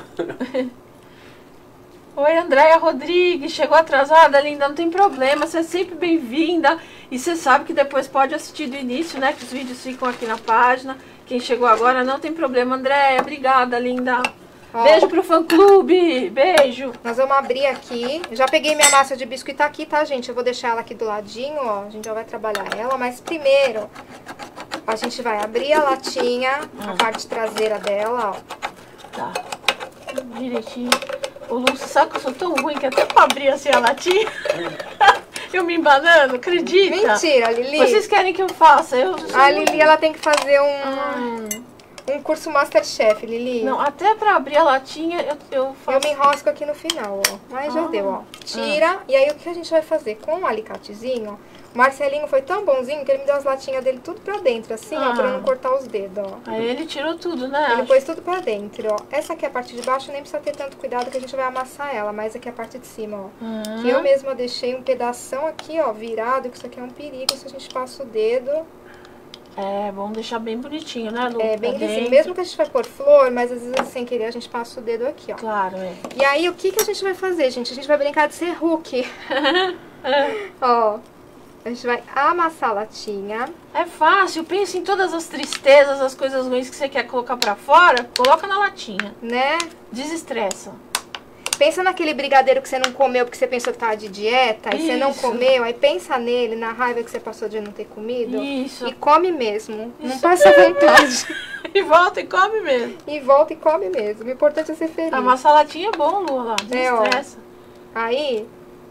Oi, Andréia Rodrigues, chegou atrasada, linda, não tem problema, você é sempre bem-vinda. E você sabe que depois pode assistir do início, né, que os vídeos ficam aqui na página. Quem chegou agora, não tem problema, Andréia, obrigada, linda. Ó. Beijo pro fã-clube, beijo. Nós vamos abrir aqui. Já peguei minha massa de biscuit, tá aqui, tá, gente? Eu vou deixar ela aqui do ladinho, ó. A gente já vai trabalhar ela, mas primeiro a gente vai abrir a latinha, a parte traseira dela, ó. Tá, direitinho. Ô, Lu, você sabe que eu sou tão ruim que até pra abrir assim a latinha, eu me embanando, acredita? Mentira, Lili. Vocês querem que eu faça? A Lili, ela tem que fazer um curso Masterchef, Lili. Não, até pra abrir a latinha eu faço. Eu me enrosco aqui no final, ó. Mas já deu, ó. Tira. E aí, o que a gente vai fazer? Com o alicatezinho, O Marcelinho foi tão bonzinho que ele me deu as latinhas dele tudo pra dentro, assim, ó, pra eu não cortar os dedos, ó. Aí ele tirou tudo, né? Ele pôs tudo pra dentro, ó. Essa aqui é a parte de baixo, nem precisa ter tanto cuidado que a gente vai amassar ela, mas aqui é a parte de cima, ó. Que eu mesma deixei um pedação aqui, ó, virado, que isso aqui é um perigo se a gente passa o dedo. É, vamos deixar bem bonitinho, né, Lu? É, bem lisinho. Mesmo que a gente vai pôr flor, mas às vezes sem querer a gente passa o dedo aqui, ó. Claro, é. E aí, o que a gente vai fazer, gente? A gente vai brincar de ser Hulk. Ó, a gente vai amassar a latinha. É fácil, pensa em todas as tristezas, as coisas ruins que você quer colocar pra fora, coloca na latinha. Né? Desestressa. Pensa naquele brigadeiro que você não comeu porque você pensou que tava de dieta, e você não comeu, aí pensa nele, na raiva que você passou de não ter comido. Isso. E come mesmo. Não passa vontade. E volta e come mesmo. E volta e come mesmo. O importante é ser feliz. Amassar a latinha é bom, Lu, lá. É, ó. Desestressa. Aí,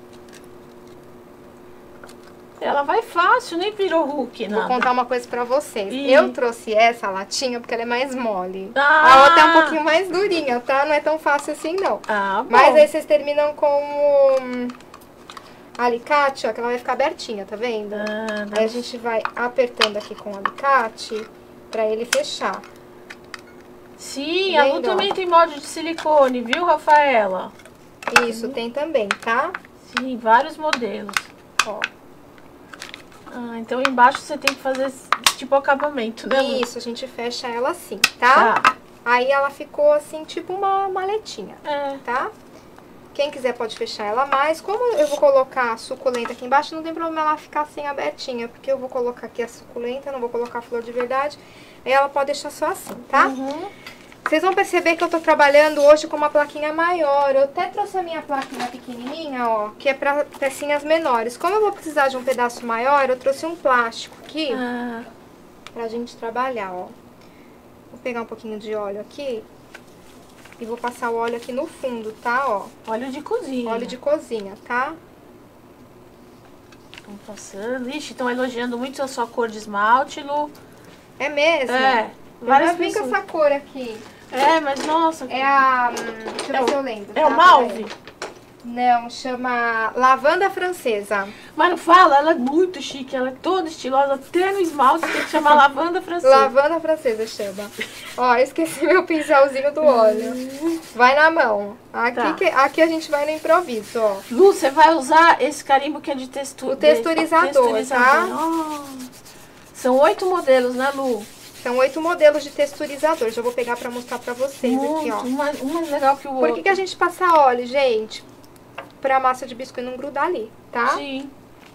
Ela vai fácil, nem virou Hulk, vou nada. contar uma coisa pra vocês. Ih. Eu trouxe essa latinha porque ela é mais mole. Ah. A outra é um pouquinho mais durinha, tá? Não é tão fácil assim, não. Ah, bom. Mas aí vocês terminam com o alicate, ó, que ela vai ficar abertinha, tá vendo? Aí a gente vai apertando aqui com o alicate pra ele fechar. Sim, a Lu Vendo, também tem molde de silicone, viu, Rafaela? Isso, tem também, tá? Sim, vários modelos. Ó. Ah, então embaixo você tem que fazer tipo acabamento, né, Lu? Isso, a gente fecha ela assim, tá? Tá. Aí ela ficou assim, tipo uma maletinha, É. tá? Quem quiser pode fechar ela mais. Como eu vou colocar a suculenta aqui embaixo, não tem problema ela ficar assim abertinha, porque eu vou colocar aqui a suculenta, não vou colocar a flor de verdade. Aí ela pode deixar só assim, tá? Uhum. Vocês vão perceber que eu tô trabalhando hoje com uma plaquinha maior. Eu até trouxe a minha plaquinha pequenininha, ó, que é pra pecinhas menores. Como eu vou precisar de um pedaço maior, eu trouxe um plástico aqui Ah, pra gente trabalhar, ó. Vou pegar um pouquinho de óleo aqui e vou passar o óleo aqui no fundo, tá, ó. óleo de cozinha. Óleo de cozinha, tá? Vamos passando. Ixi, estão elogiando muito a sua cor de esmalte, Lu. É mesmo? É. Eu Várias já vim com pessoas. essa cor aqui. É, mas nossa. É a... deixa eu ver se eu lembro. É tá? o malve? Não, chama lavanda francesa. Mas não fala, ela é muito chique, ela é toda estilosa, até no esmalte tem que chamar lavanda francesa. Lavanda francesa chama. Ó, eu esqueci meu pincelzinho do óleo. Vai na mão. Aqui, Tá. aqui a gente vai no improviso, ó. Lu, você vai usar esse carimbo que é de textura. O texturizador, tá? São 8 modelos, né, Lu? São 8 modelos de texturizador. Já vou pegar pra mostrar pra vocês aqui, ó. Um mais legal que o Por outro. que a gente passa óleo, gente? Pra massa de biscoito não grudar ali, tá? Sim.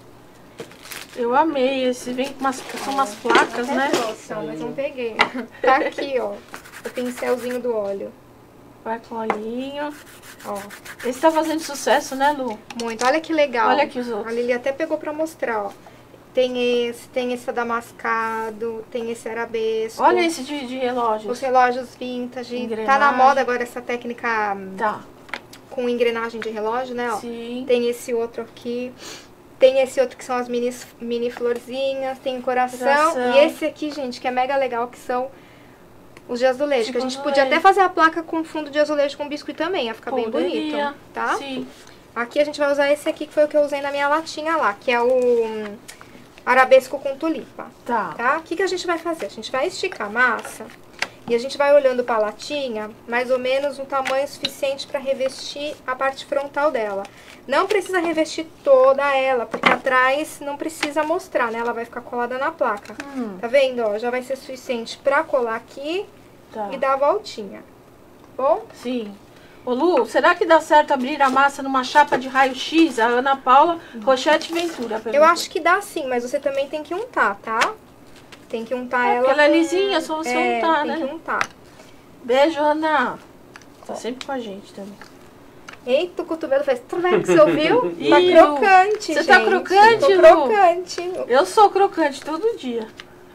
Eu amei. Esse vem com são umas placas, Até né? trouxe, ó, mas não peguei. Tá aqui, ó. O pincelzinho do óleo. Vai com olhinho. Ó, Esse tá fazendo sucesso, né, Lu? muito. Olha que legal. Olha aqui os outros. A Lili até pegou pra mostrar, ó. Tem esse damascado, tem esse arabesco. Olha esse de relógios. Os relógios vintage. Tá Engrenagem. na moda agora essa técnica Tá. com engrenagem de relógio, né, ó. Sim. Tem esse outro aqui. Tem esse outro que são as mini florzinhas. Tem coração. E esse aqui, gente, que é mega legal, que são os de azulejo. Tipo que a gente azulejo. podia até fazer a placa com fundo de azulejo com biscuit também. Ia ficar bem Poderia. bonito, tá? Sim. Aqui a gente vai usar esse aqui, que foi o que eu usei na minha latinha lá. Que é o arabesco com tulipa. Tá. Tá? O que a gente vai fazer? A gente vai esticar a massa e a gente vai olhando pra latinha, mais ou menos um tamanho suficiente pra revestir a parte frontal dela. Não precisa revestir toda ela, porque atrás não precisa mostrar, né? Ela vai ficar colada na placa. Tá vendo, ó? Já vai ser suficiente pra colar aqui Tá. e dar a voltinha. Bom? Sim. Ô Lu, será que dá certo abrir a massa numa chapa de raio-x? A Ana Paula Rochete Ventura. Eu acho que dá sim, mas você também tem que untar, tá? Tem que untar ela. Porque ela é com- lisinha, só você untar, tem né? que untar. Beijo, Ana. Tá sempre com a gente também. Eita, o cotovelo fez trulex, você ouviu? Tá Ih, crocante, Lu. gente. Você tá crocante, Tô Lu? crocante. Eu sou crocante todo dia.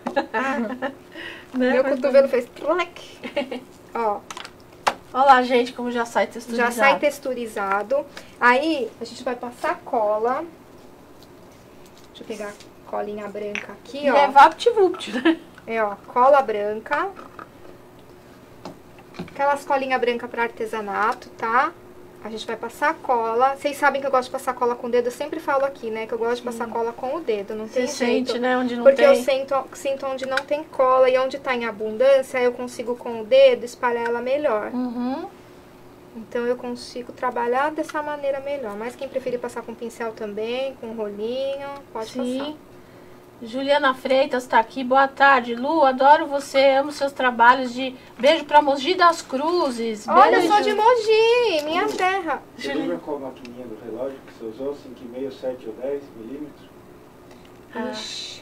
Né? Meu cotovelo fez trulex. Ó, Olha lá, gente, como já sai texturizado. já sai texturizado. Aí, a gente vai passar cola. Deixa eu pegar a colinha branca aqui, E ó. é vapt-vupt, né? É, ó, cola branca. Aquelas colinhas brancas para artesanato, tá? A gente vai passar cola. Vocês sabem que eu gosto de passar cola com o dedo. Eu sempre falo aqui, né? Que eu gosto de passar cola com o dedo. Não tem Você jeito. sente, né? Onde não Porque tem. eu sinto onde não tem cola. E onde tá em abundância, eu consigo com o dedo espalhar ela melhor. Uhum. Então eu consigo trabalhar dessa maneira melhor. Mas quem preferir passar com pincel também, com rolinho, pode passar. Juliana Freitas tá aqui. Boa tarde, Lu. Adoro você. Amo seus trabalhos de... Beijo pra Mogi das Cruzes. Olha, eu Beijo. sou de Mogi, minha terra. Você lembra qual maquininha do relógio que você usou? 5,5, 7 ou 10 milímetros? Ixi.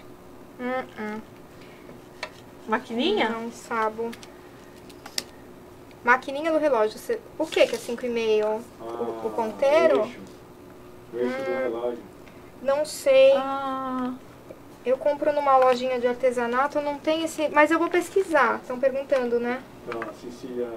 Maquininha? Não sabe. Maquininha do relógio. O que é 5,5? O ponteiro? O eixo do relógio. Não sei. Ah, Eu compro numa lojinha de artesanato, não tem esse... Mas eu vou pesquisar. Estão perguntando, né? Então, a Cecília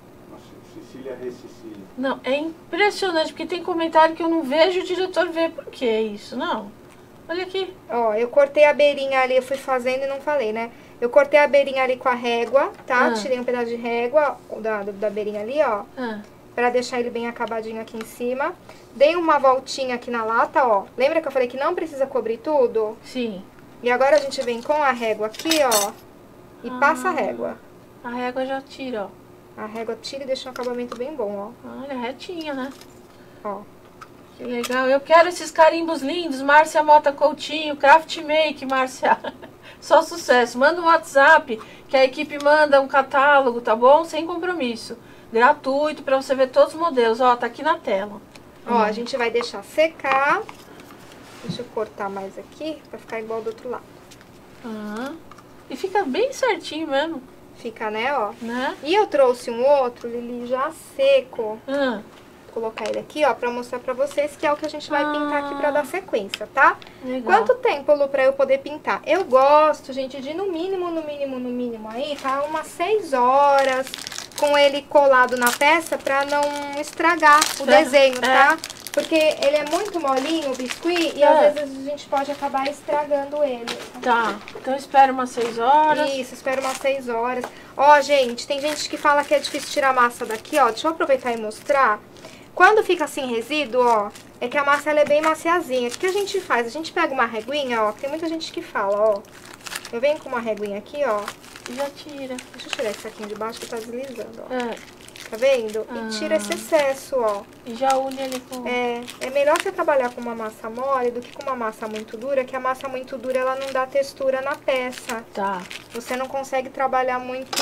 Rececília. não, é impressionante, porque tem comentário que eu não vejo, o diretor vê. Por que isso? Não. Olha aqui. Ó, eu cortei a beirinha ali, eu fui fazendo e não falei, né? Eu cortei a beirinha ali com a régua, tá? Ah. Tirei um pedaço de régua da beirinha ali, ó. Ah, Pra deixar ele bem acabadinho aqui em cima. Dei uma voltinha aqui na lata, ó. Lembra que eu falei que não precisa cobrir tudo? sim. E agora a gente vem com a régua aqui, ó. E passa a régua. A régua já tira, ó. A régua tira e deixa um acabamento bem bom, Olha, retinha, né? ó. Ó. Que legal. Eu quero esses carimbos lindos. Márcia Mota Coutinho, Craft Make, Márcia. Só sucesso. Manda um WhatsApp que a equipe manda um catálogo, tá bom? Sem compromisso. Gratuito pra você ver todos os modelos. Ó, tá aqui na tela. Ó, a gente vai deixar secar. Deixa eu cortar mais aqui pra ficar igual do outro lado. Ah, e fica bem certinho mesmo, Fica, né, ó. né? E eu trouxe um outro, Lili, já seco. Ah, Vou colocar ele aqui, ó, pra mostrar pra vocês que é o que a gente vai pintar aqui pra dar sequência, tá? legal. Quanto tempo, Lu, pra eu poder pintar? Eu gosto, gente, de no mínimo aí, tá? Umas 6 horas com ele colado na peça pra não estragar o desenho, tá? Porque ele é muito molinho, o biscuit, e às vezes a gente pode acabar estragando ele. Tá, então espera umas 6 horas. Isso, espera umas 6 horas. Ó, gente, tem gente que fala que é difícil tirar a massa daqui, ó. Deixa eu aproveitar e mostrar. Quando fica assim resíduo, ó, é que a massa ela é bem maciazinha. O que a gente faz? A gente pega uma reguinha, ó, que tem muita gente que fala, ó. Eu venho com uma reguinha aqui, ó. E já tira. Deixa eu tirar esse saquinho de baixo que tá deslizando, ó. É, Tá vendo? E tira esse excesso, ó. e já une ele com... É melhor você trabalhar com uma massa mole do que com uma massa muito dura, que a massa muito dura, ela não dá textura na peça. Tá. Você não consegue trabalhar muito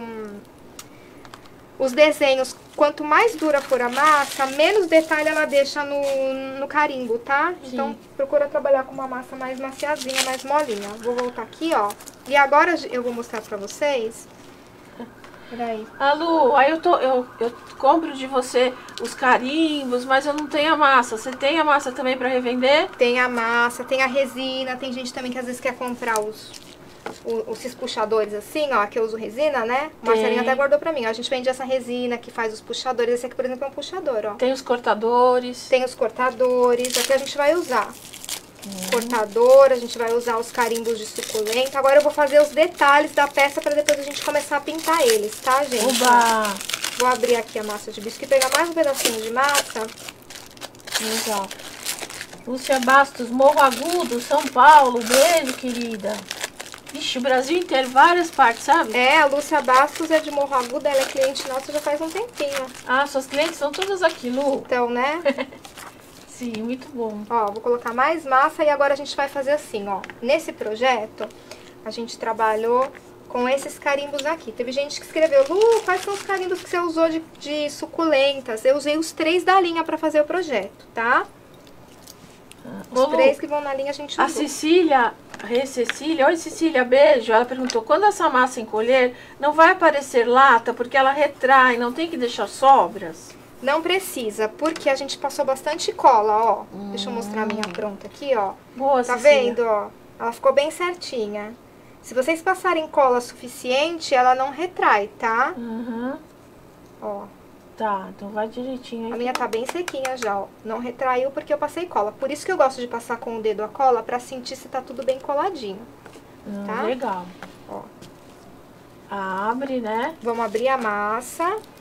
os desenhos. Quanto mais dura for a massa, menos detalhe ela deixa no carimbo, tá? Sim. Então, procura trabalhar com uma massa mais maciazinha, mais molinha. Vou voltar aqui, ó. E agora eu vou mostrar pra vocês. Peraí. Ah, Lu, aí eu compro de você os carimbos, mas eu não tenho a massa. Você tem a massa também pra revender? Tem a massa, tem a resina. Tem gente também que às vezes quer comprar esses puxadores assim, ó, que eu uso resina, né? O Marcelinho até guardou pra mim. Ó, a gente vende essa resina que faz os puxadores. Esse aqui, por exemplo, é um puxador, ó. Tem os cortadores. Tem os cortadores. Aqui a gente vai usar cortador, a gente vai usar os carimbos de suculenta. Agora eu vou fazer os detalhes da peça pra depois a gente começar a pintar eles, tá, gente? Oba! Vou abrir aqui a massa de biscuit, pegar mais um pedacinho de massa. Legal. Lúcia Bastos, Morro Agudo, São Paulo. Beijo, querida. Ixi, o Brasil inteiro, várias partes, sabe? É, a Lúcia Bastos é de Morro Agudo, ela é cliente nossa já faz um tempinho. Ah, suas clientes são todas aqui, Lu. Então, né? Sim, muito bom. Ó, vou colocar mais massa e agora a gente vai fazer assim, ó. Nesse projeto, a gente trabalhou com esses carimbos aqui. Teve gente que escreveu, Lu, quais são os carimbos que você usou de suculentas? Eu usei os 3 da linha pra fazer o projeto, tá? Os Ô, Lu, 3 que vão na linha a gente a usou. Cecília, Cecília, oi Cecília, beijo. Ela perguntou, quando essa massa encolher, não vai aparecer lata porque ela retrai, não tem que deixar sobras? Não precisa, porque a gente passou bastante cola, ó. Deixa eu mostrar a minha pronta aqui, ó. Boa, Tá Cecília. vendo, ó? Ela ficou bem certinha. Se vocês passarem cola suficiente, ela não retrai, tá? Uhum. Ó, Tá, então vai direitinho a aí. minha tá bem sequinha já, ó. Não retraiu porque eu passei cola. Por isso que eu gosto de passar com o dedo a cola, pra sentir se tá tudo bem coladinho. Tá? Legal. Ó. Abre, né? Vamos abrir a massa.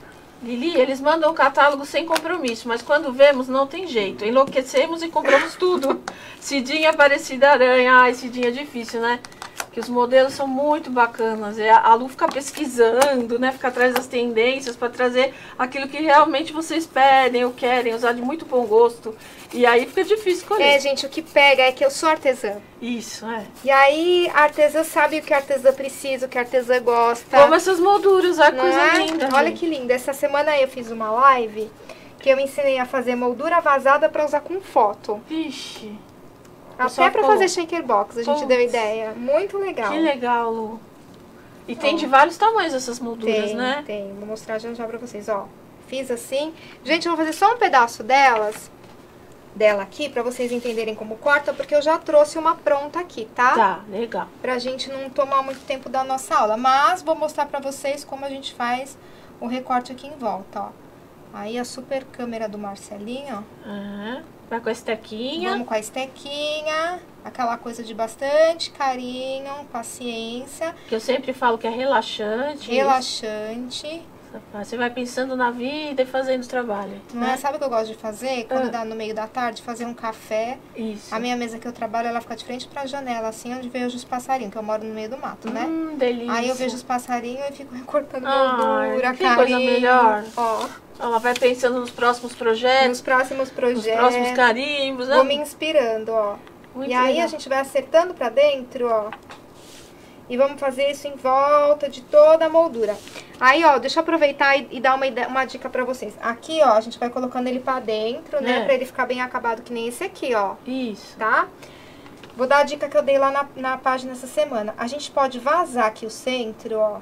Lili, eles mandam o catálogo sem compromisso, mas quando vemos não tem jeito. Enlouquecemos e compramos tudo. Cidinha Aparecida Aranha. Ai, Cidinha é difícil, né? Que os modelos são muito bacanas. A Lu fica pesquisando, né? Fica atrás das tendências para trazer aquilo que realmente vocês pedem ou querem, usar de muito bom gosto. E aí fica difícil escolher. É, gente, o que pega é que eu sou artesã. Isso, é. E aí a artesã sabe o que a artesã precisa, o que a artesã gosta. Como essas molduras, olha que coisa linda. Olha gente. que linda. Essa semana eu fiz uma live que eu ensinei a fazer moldura vazada para usar com foto. Vixe. Até pra fazer shaker box, a gente deu ideia. Muito legal. Que legal, Lu. E tem de vários tamanhos essas molduras, né? Tem. Vou mostrar já pra vocês, ó. Fiz assim. Gente, eu vou fazer só um pedaço dela aqui, pra vocês entenderem como corta, porque eu já trouxe uma pronta aqui, tá? Tá, legal. Pra gente não tomar muito tempo da nossa aula. Mas vou mostrar pra vocês como a gente faz o recorte aqui em volta, ó. Aí a super câmera do Marcelinho, ó. Vai com a estequinha. Vamos com a estequinha, aquela coisa de bastante carinho, paciência. Que eu sempre falo que é relaxante. Relaxante. Você vai pensando na vida e fazendo os trabalhos. Não é? Sabe o que eu gosto de fazer? Quando dá no meio da tarde, fazer um café. Isso. A minha mesa que eu trabalho, ela fica de frente pra janela, assim, onde vejo os passarinhos, que eu moro no meio do mato, né? Delícia. Aí eu vejo os passarinhos e fico recortando moldura, que coisa melhor. Ó. Ela vai pensando nos próximos projetos. Nos próximos projetos. Nos próximos carimbos, né? Vou me inspirando, ó. Muito e aí legal. a gente vai acertando pra dentro, ó. E vamos fazer isso em volta de toda a moldura. Aí, ó, deixa eu aproveitar e dar uma dica pra vocês. Aqui, ó, a gente vai colocando ele pra dentro, né? Pra ele ficar bem acabado que nem esse aqui, ó. Isso. Tá? Vou dar a dica que eu dei lá na página essa semana. A gente pode vazar aqui o centro, ó.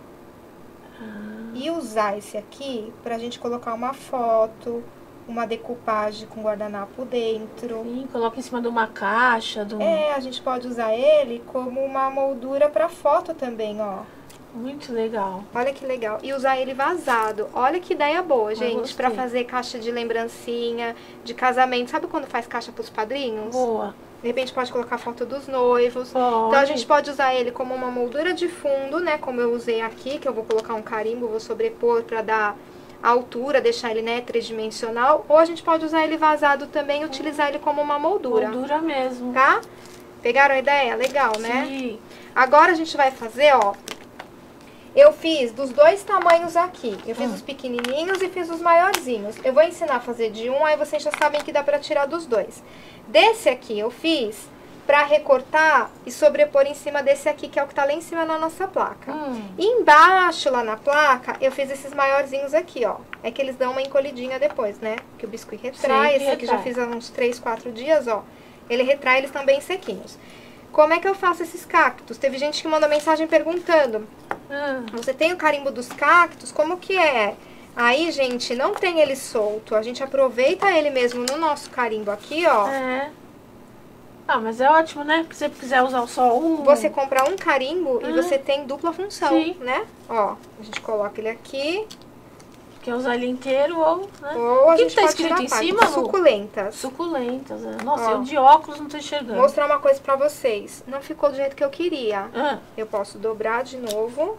E usar esse aqui pra gente colocar uma foto, uma decoupagem com guardanapo dentro. Sim, coloca em cima de uma caixa. É, a gente pode usar ele como uma moldura pra foto também, ó. Muito legal. Olha que legal. E usar ele vazado. Olha que ideia boa, gente. gostei. Pra fazer caixa de lembrancinha, de casamento. Sabe quando faz caixa pros padrinhos? Boa. De repente pode colocar foto dos noivos. Pode. Então a gente pode usar ele como uma moldura de fundo, né? Como eu usei aqui, que eu vou colocar um carimbo, vou sobrepor pra dar a altura, deixar ele, né, tridimensional. Ou a gente pode usar ele vazado também e utilizar ele como uma moldura. Moldura mesmo. Tá? Pegaram a ideia? Legal, né? Sim. Agora a gente vai fazer, ó. Eu fiz dos dois tamanhos aqui. Eu fiz os pequenininhos e fiz os maiorzinhos. Eu vou ensinar a fazer de um, aí vocês já sabem que dá pra tirar dos dois. Desse aqui eu fiz pra recortar e sobrepor em cima desse aqui, que é o que tá lá em cima na nossa placa. E embaixo, lá na placa, eu fiz esses maiorzinhos aqui, ó. É que eles dão uma encolhidinha depois, né? Que o biscuit retrai. Esse aqui já fiz há uns 3, 4 dias, ó. Ele retrai, eles estão bem sequinhos. Como é que eu faço esses cactos? Teve gente que mandou mensagem perguntando. Você tem o carimbo dos cactos? Como que é? Aí, gente, não tem ele solto. A gente aproveita ele mesmo no nosso carimbo aqui, ó. É. Ah, mas é ótimo, né? Se você quiser usar só um... Você compra um carimbo e você tem dupla função, Sim. né? Ó, a gente coloca ele aqui. Quer usar ele inteiro ou... Né? Ou O a que gente tá pode escrito tirar em a parte. cima, Lu? Suculentas. Suculentas. Né? Nossa, Ó. eu de óculos não tô enxergando. Vou mostrar uma coisa pra vocês. Não ficou do jeito que eu queria. Eu posso dobrar de novo.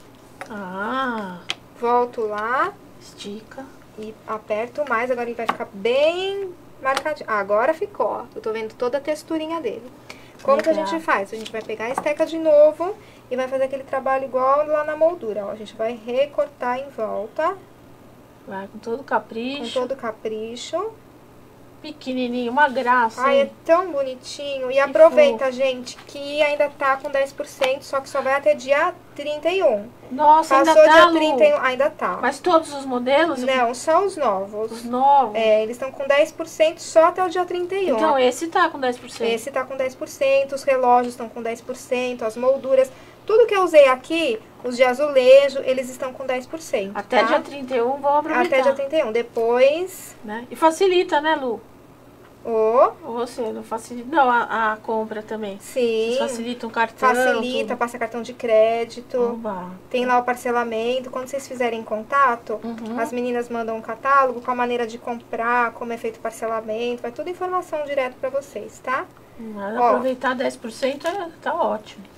Volto lá. Estica. E aperto mais. Agora ele vai ficar bem marcadinho. Agora ficou, ó. Eu tô vendo toda a texturinha dele. Como que a gente faz? A gente vai pegar a esteca de novo e vai fazer aquele trabalho igual lá na moldura, ó. A gente vai recortar em volta. Vai com todo capricho. Com todo capricho. Pequenininho, uma graça. Ai, é tão bonitinho. E aproveita, gente, que ainda tá com 10%, só que só vai até dia 31. Nossa, Passou ainda tá, dia Lu? 31, ainda tá. Mas todos os modelos? Não, só os novos. Os novos? É, eles estão com 10% só até o dia 31. Então, esse tá com 10%. Esse tá com 10%, os relógios estão com 10%, as molduras. Tudo que eu usei aqui, os de azulejo, eles estão com 10%. Até tá? dia 31, vamos aproveitar. Até dia 31. Depois... Né? E facilita, né, Lu? Ou você não facilita. Não, a compra também. Sim. Vocês facilitam o cartão. Facilita, tudo. passa cartão de crédito. Oba. Tem lá o parcelamento. Quando vocês fizerem contato, as meninas mandam um catálogo com a maneira de comprar, como é feito o parcelamento. Vai tudo informação direto pra vocês, tá? Mas aproveitar 10% tá ótimo.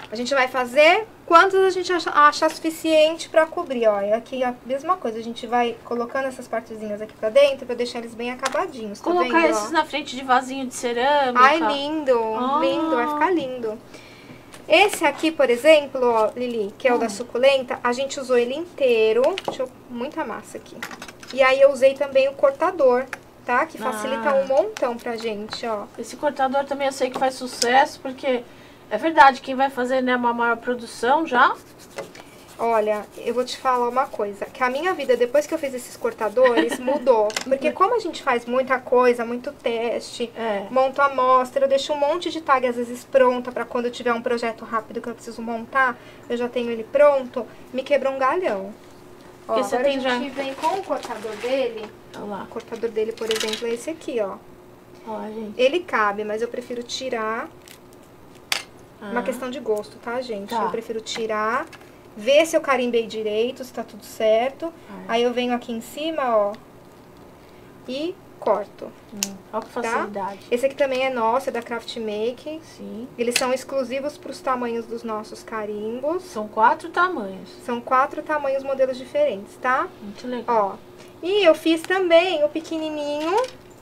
A gente vai fazer quantos a gente achar suficiente pra cobrir, ó. E aqui a mesma coisa, a gente vai colocando essas partezinhas aqui pra dentro pra deixar eles bem acabadinhos, tá Colocar vendo, esses ó? na frente de vasinho de cerâmica. Ai, lindo, lindo, vai ficar lindo. Esse aqui, por exemplo, ó, Lili, que é o da suculenta, a gente usou ele inteiro. Deixa eu... Muita massa aqui. E aí eu usei também o cortador, tá? Que facilita um montão pra gente, ó. Esse cortador também eu sei que faz sucesso, porque é verdade, quem vai fazer, né, uma maior produção já... Olha, eu vou te falar uma coisa, que a minha vida, depois que eu fiz esses cortadores, mudou. Porque como a gente faz muita coisa, muito teste, monto a amostra, eu deixo um monte de tag, às vezes, pronta, pra quando eu tiver um projeto rápido que eu preciso montar, eu já tenho ele pronto, me quebra um galhão. Ó, Porque você agora tem a gente vem com o cortador dele. Olha lá. O cortador dele, por exemplo, é esse aqui, ó. Ó, gente. Ele cabe, mas eu prefiro tirar. Uma questão de gosto, tá, gente? Tá. Eu prefiro tirar, ver se eu carimbei direito, se tá tudo certo. Aí eu venho aqui em cima, ó, e corto. Olha que facilidade. Esse aqui também é nosso, é da Craft Make. Sim. Eles são exclusivos pros tamanhos dos nossos carimbos. São 4 tamanhos. São 4 tamanhos, modelos diferentes, tá? Muito legal. Ó, e eu fiz também o pequenininho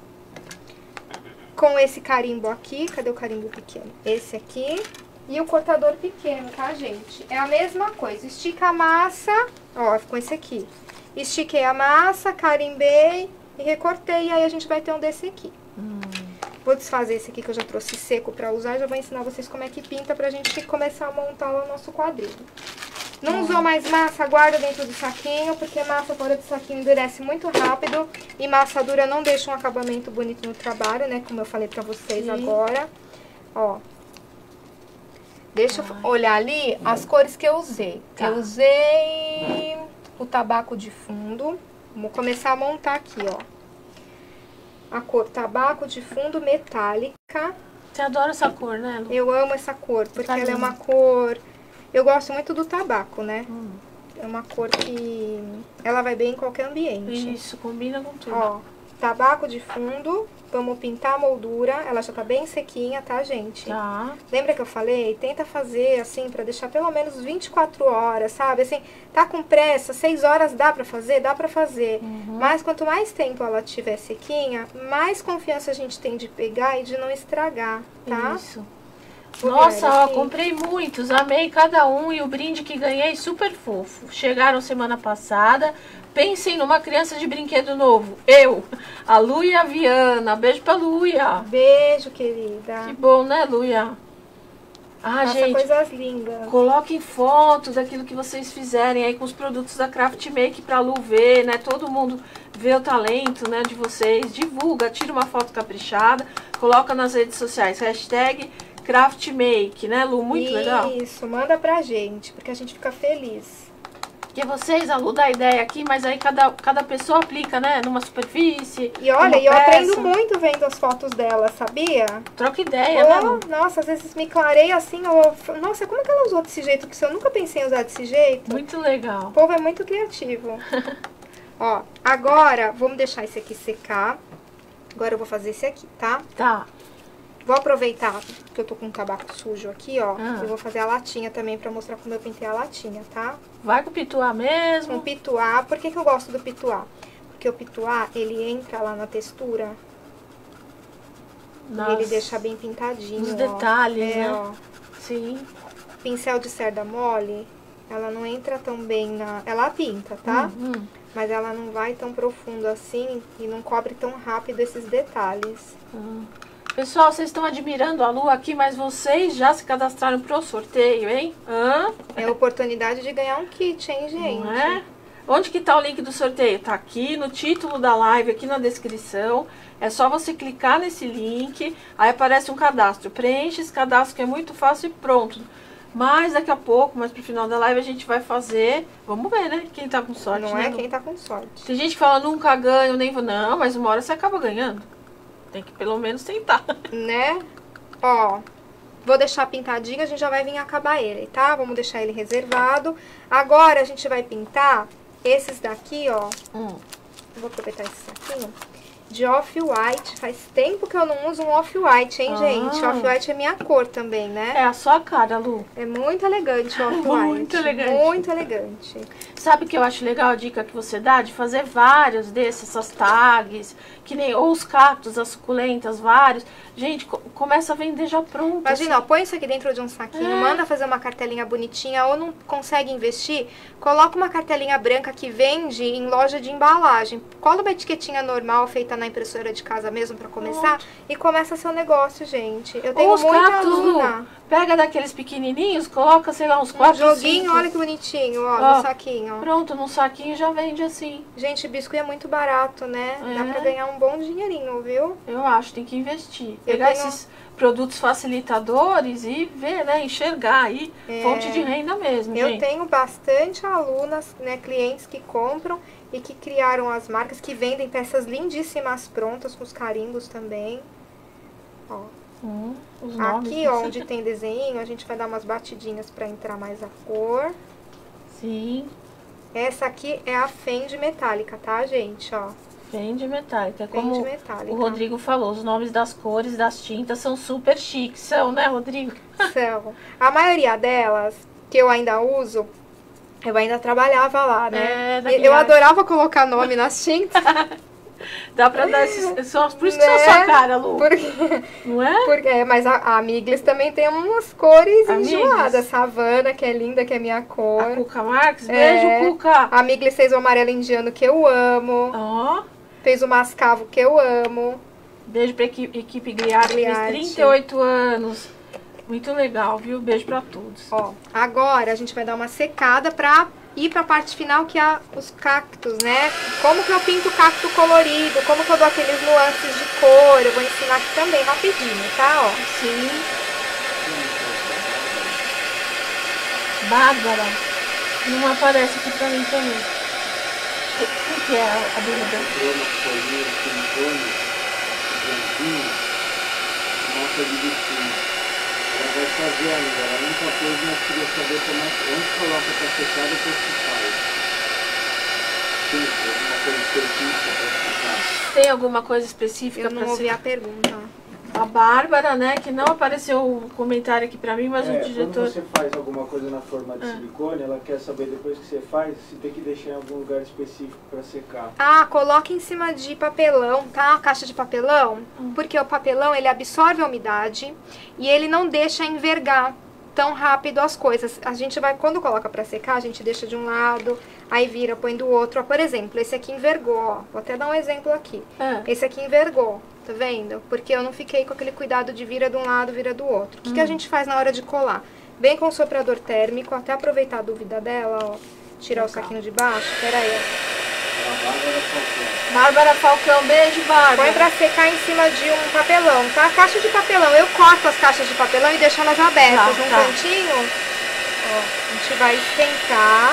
com esse carimbo aqui. Cadê o carimbo pequeno? Esse aqui. E o cortador pequeno, tá, gente? É a mesma coisa. Estica a massa. Ó, ficou esse aqui. Estiquei a massa, carimbei e recortei. E aí a gente vai ter um desse aqui. Vou desfazer esse aqui que eu já trouxe seco pra usar. E já vou ensinar vocês como é que pinta pra gente começar a montar lá o nosso quadrilho. Não usou mais massa, guarda dentro do saquinho, porque massa fora do saquinho endurece muito rápido. E massa dura não deixa um acabamento bonito no trabalho, né? Como eu falei pra vocês agora. Ó. Deixa eu olhar ali as cores que eu usei. Tá. Eu usei o tabaco de fundo. Vamos começar a montar aqui, ó. A cor tabaco de fundo metálica. Você adora essa cor, né, Lu? Eu amo essa cor, porque Tá ela é linda. uma cor... Eu gosto muito do tabaco, né? É uma cor que... Ela vai bem em qualquer ambiente. Isso, combina com tudo. Ó, tabaco de fundo. Vamos pintar a moldura. Ela já tá bem sequinha, tá, gente? Tá. Lembra que eu falei? Tenta fazer, assim, pra deixar pelo menos 24 horas, sabe? Assim, tá com pressa, 6 horas dá pra fazer? Dá pra fazer. Mas quanto mais tempo ela tiver sequinha, mais confiança a gente tem de pegar e de não estragar, tá? Isso. Vou Nossa, ver ó, aqui. comprei muitos, amei cada um e o brinde que ganhei super fofo. Chegaram semana passada. Pensem numa criança de brinquedo novo. Eu, a Lu e a Viana. Beijo pra Luia. Beijo, querida. Que bom, né, Luia? Ah, Faça gente, coisas lindas. coloquem fotos daquilo que vocês fizerem aí com os produtos da Craft Make pra Lu ver, né? Todo mundo vê o talento, né, de vocês. Divulga, tira uma foto caprichada, coloca nas redes sociais. Hashtag Craft Make, né, Lu? Muito legal. Isso, manda pra gente, porque a gente fica feliz. Porque vocês, a Lu dá ideia aqui, mas aí cada pessoa aplica, né, numa superfície. E olha, numa eu peça. aprendo muito vendo as fotos dela, sabia? Troca ideia, né, Lu? Nossa, às vezes me clareia assim, nossa, como é que ela usou desse jeito? Porque eu nunca pensei em usar desse jeito. Muito legal. O povo é muito criativo. Ó, agora, vamos deixar esse aqui secar. Agora eu vou fazer esse aqui, tá? Tá. Vou aproveitar que eu tô com um tabaco sujo aqui, ó. Ah. Eu vou fazer a latinha também pra mostrar como eu pintei a latinha, tá? Vai com o pituá Com mesmo. pituá. Por que que eu gosto do pituá? Porque o pituá, ele entra lá na textura e ele deixa bem pintadinho, Os ó. detalhes, né? Ó. Sim. Pincel de cerda mole, ela não entra tão bem na... Ela pinta, tá? Mas ela não vai tão profundo assim e não cobre tão rápido esses detalhes. Pessoal, vocês estão admirando a Lu aqui, mas vocês já se cadastraram pro sorteio, hein? Hã? É a oportunidade de ganhar um kit, hein, gente? Não é? Onde que tá o link do sorteio? Tá aqui no título da live, aqui na descrição. É só você clicar nesse link, aí aparece um cadastro. Preenche esse cadastro que é muito fácil e pronto. Mas daqui a pouco, mais pro final da live, a gente vai fazer... Vamos ver, né? Quem tá com sorte, Não né, é Lu? quem tá com sorte. Tem gente que fala, nunca ganho, nem vou... Não, mas uma hora você acaba ganhando. Tem que pelo menos tentar. Né? Ó, vou deixar pintadinho, a gente já vai vir acabar ele, tá? Vamos deixar ele reservado. Agora a gente vai pintar esses daqui, ó. Vou aproveitar esse saquinho. de off-white. Faz tempo que eu não uso um off-white, hein, gente? Off-white é minha cor também, né? É a sua cara, Lu. É muito elegante o off-white. Muito elegante. Muito elegante. Sabe o que eu acho legal a dica que você dá? De fazer vários desses, essas tags, que nem ou os cactos, as suculentas, vários. Gente, começa a vender já pronto. Imagina, assim. ó, põe isso aqui dentro de um saquinho, manda fazer uma cartelinha bonitinha, ou não consegue investir, coloca uma cartelinha branca que vende em loja de embalagem. Cola uma etiquetinha normal, feita na impressora de casa mesmo pra começar, e começa seu negócio, gente. Eu tenho Ou os muita cactos, aluna. Lu, pega daqueles pequenininhos, coloca, sei lá, uns Um 4, joguinho, 5. olha que bonitinho, ó, no saquinho, ó. Pronto, num saquinho já vende assim. Gente, biscuit é muito barato, né? É. Dá pra ganhar um bom dinheirinho, viu? Eu acho, tem que investir. Pegar esses produtos facilitadores e ver, né? Enxergar aí, fonte de renda mesmo, Eu gente. tenho bastante alunas, né, clientes que compram e que criaram as marcas, que vendem peças lindíssimas prontas, com os carimbos também. Ó. Os nomes. Aqui, ó, onde tem desenho, a gente vai dar umas batidinhas pra entrar mais a cor. Sim, Essa aqui é a Fendi metálica, tá, gente? Ó, Fendi metálica. Fendi Como metálica. o Rodrigo falou, os nomes das cores, das tintas são super chiques, são, né, Rodrigo? São. A maioria delas, que eu ainda uso, eu ainda trabalhava lá, né? Da Eu Guiar. adorava colocar nome nas tintas. Dá pra dar esses... Por isso que Né? são sua cara, Lu. Porque, Não é? mas a Miglis também tem umas cores A enjoadas. Miglis? Savana, que é linda, que é minha A cor. Cuca Marques. Beijo, Cuca. A Miglis fez o amarelo indiano, que eu amo. Ó, Fez o mascavo, que eu amo. beijo pra equipe Gliarte, fez Gliarte. 38 anos. Muito legal, viu? Beijo pra todos. Ó, agora a gente vai dar uma secada pra ir pra parte final, que é os cactos, né? Como que eu pinto o cacto colorido, como que eu dou aqueles nuances de cor. Eu vou ensinar aqui também rapidinho, tá? Ó. Sim. Bárbara. Não aparece aqui pra mim também. O que é a dúvida? Croma, folhinha, silicone, branquinho, massa de biquinho. Ela vai fazer ainda, ela nunca fez, mas queria saber como é que, onde coloca pra secar e depois que faz. Tem alguma coisa específica pra secar? Tem alguma coisa específica Eu não pra ouvi ser? a pergunta. A Bárbara, né? Que não apareceu o comentário aqui pra mim, mas o diretor... Quando você faz alguma coisa na forma de silicone, ela quer saber depois que você faz, se tem que deixar em algum lugar específico para secar. Ah, coloque em cima de papelão, tá? A caixa de papelão, porque o papelão, ele absorve a umidade e ele não deixa envergar tão rápido as coisas. A gente vai, quando coloca pra secar, a gente deixa de um lado, aí vira, põe do outro. Ó, por exemplo, esse aqui envergou, ó. Vou até dar um exemplo aqui. Esse aqui envergou, tá vendo? Porque eu não fiquei com aquele cuidado de vira de um lado, vira do outro. O que, que a gente faz na hora de colar? Vem com o soprador térmico, até aproveitar a dúvida dela, ó. Tirar o saquinho de baixo, peraí, ó. A Bárbara Falcão. Bárbara Falcão, beijo, Bárbara. Põe pra secar em cima de um papelão, tá? Caixa de papelão. Eu corto as caixas de papelão e deixo elas abertas num cantinho. Ó, a gente vai esquentar.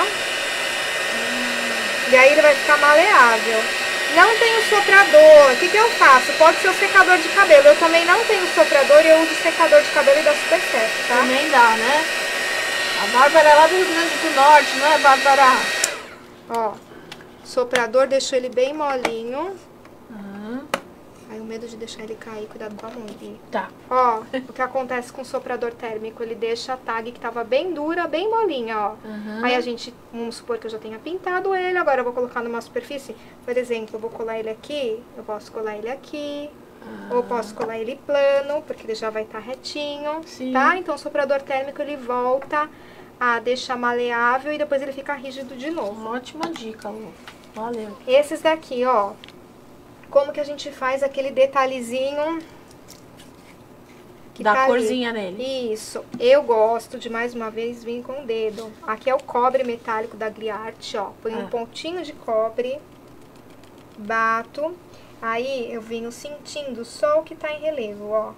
E aí ele vai ficar maleável. Não tenho soprador. O que, que eu faço? Pode ser o secador de cabelo. Eu também não tenho soprador e eu uso secador de cabelo e dá super certo, tá? Também dá, né? A Bárbara é lá do Rio Grande do Norte, não é, Bárbara? Ó, soprador, deixou ele bem molinho. Aí o medo de deixar ele cair, cuidado com a mão, Vi. Tá. Ó, o que acontece com o soprador térmico, ele deixa a tag que tava bem dura, bem molinha, ó. Aí a gente, vamos supor que eu já tenha pintado ele, agora eu vou colocar numa superfície. Por exemplo, eu vou colar ele aqui, eu posso colar ele aqui, ou posso colar ele plano, porque ele já vai estar retinho, Sim. tá? Então o soprador térmico, ele volta a deixar maleável e depois ele fica rígido de novo. Uma ótima dica, Lu. Valeu. Esses daqui, ó, como que a gente faz aquele detalhezinho que Dá tá ali. corzinha nele. Isso. Eu gosto de, mais uma vez, vir com o dedo. Aqui é o cobre metálico da Gliarte, ó. Põe um pontinho de cobre, bato. Aí eu venho sentindo só o que tá em relevo, ó.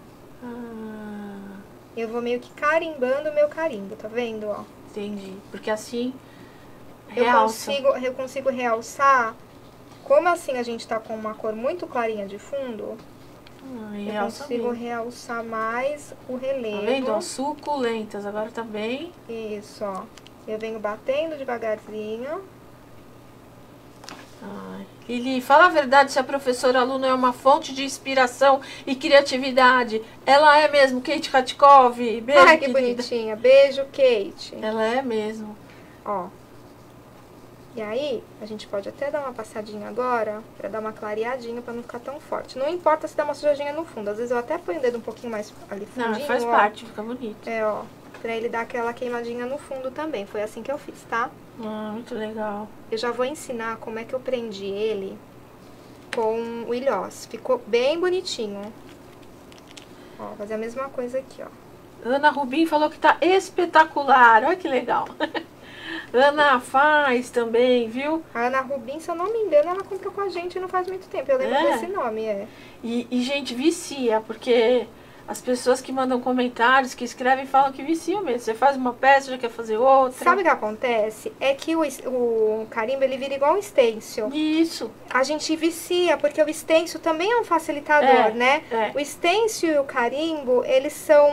Eu vou meio que carimbando o meu carimbo, tá vendo, ó? Entendi. Porque assim, Eu realça. consigo realçar. Como assim a gente tá com uma cor muito clarinha de fundo, E eu realça consigo mesmo. realçar mais o relevo. Tá vendo? Ó, suculentas. Agora tá bem. Isso, ó. Eu venho batendo devagarzinho. Ai. Lili, fala a verdade se a professora aluna é uma fonte de inspiração e criatividade. Ela é mesmo, Kate Katkov. Beijo, Ai, que querida. bonitinha. Beijo, Kate. Ela é mesmo. Ó. E aí, a gente pode até dar uma passadinha agora, pra dar uma clareadinha, pra não ficar tão forte. Não importa se dá uma sujadinha no fundo. Às vezes eu até ponho o dedo um pouquinho mais ali fundinho. Não, faz ó. parte, fica bonito. É, ó. Pra ele dar aquela queimadinha no fundo também. Foi assim que eu fiz, tá? Muito legal. Eu já vou ensinar como é que eu prendi ele com o ilhós. Ficou bem bonitinho. Ó, vou fazer a mesma coisa aqui, ó. Ana Rubim falou que tá espetacular. Olha que legal. Ana faz também, viu? A Ana Rubim, se eu não me engano, ela comprou com a gente não faz muito tempo. Eu lembro desse nome, E, gente, vicia, porque as pessoas que mandam comentários, que escrevem, falam que viciam mesmo. Você faz uma peça, já quer fazer outra. Sabe o que acontece? É que o carimbo, ele vira igual um stencil. Isso. A gente vicia, porque o stencil também é um facilitador, né? O stencil e o carimbo, eles são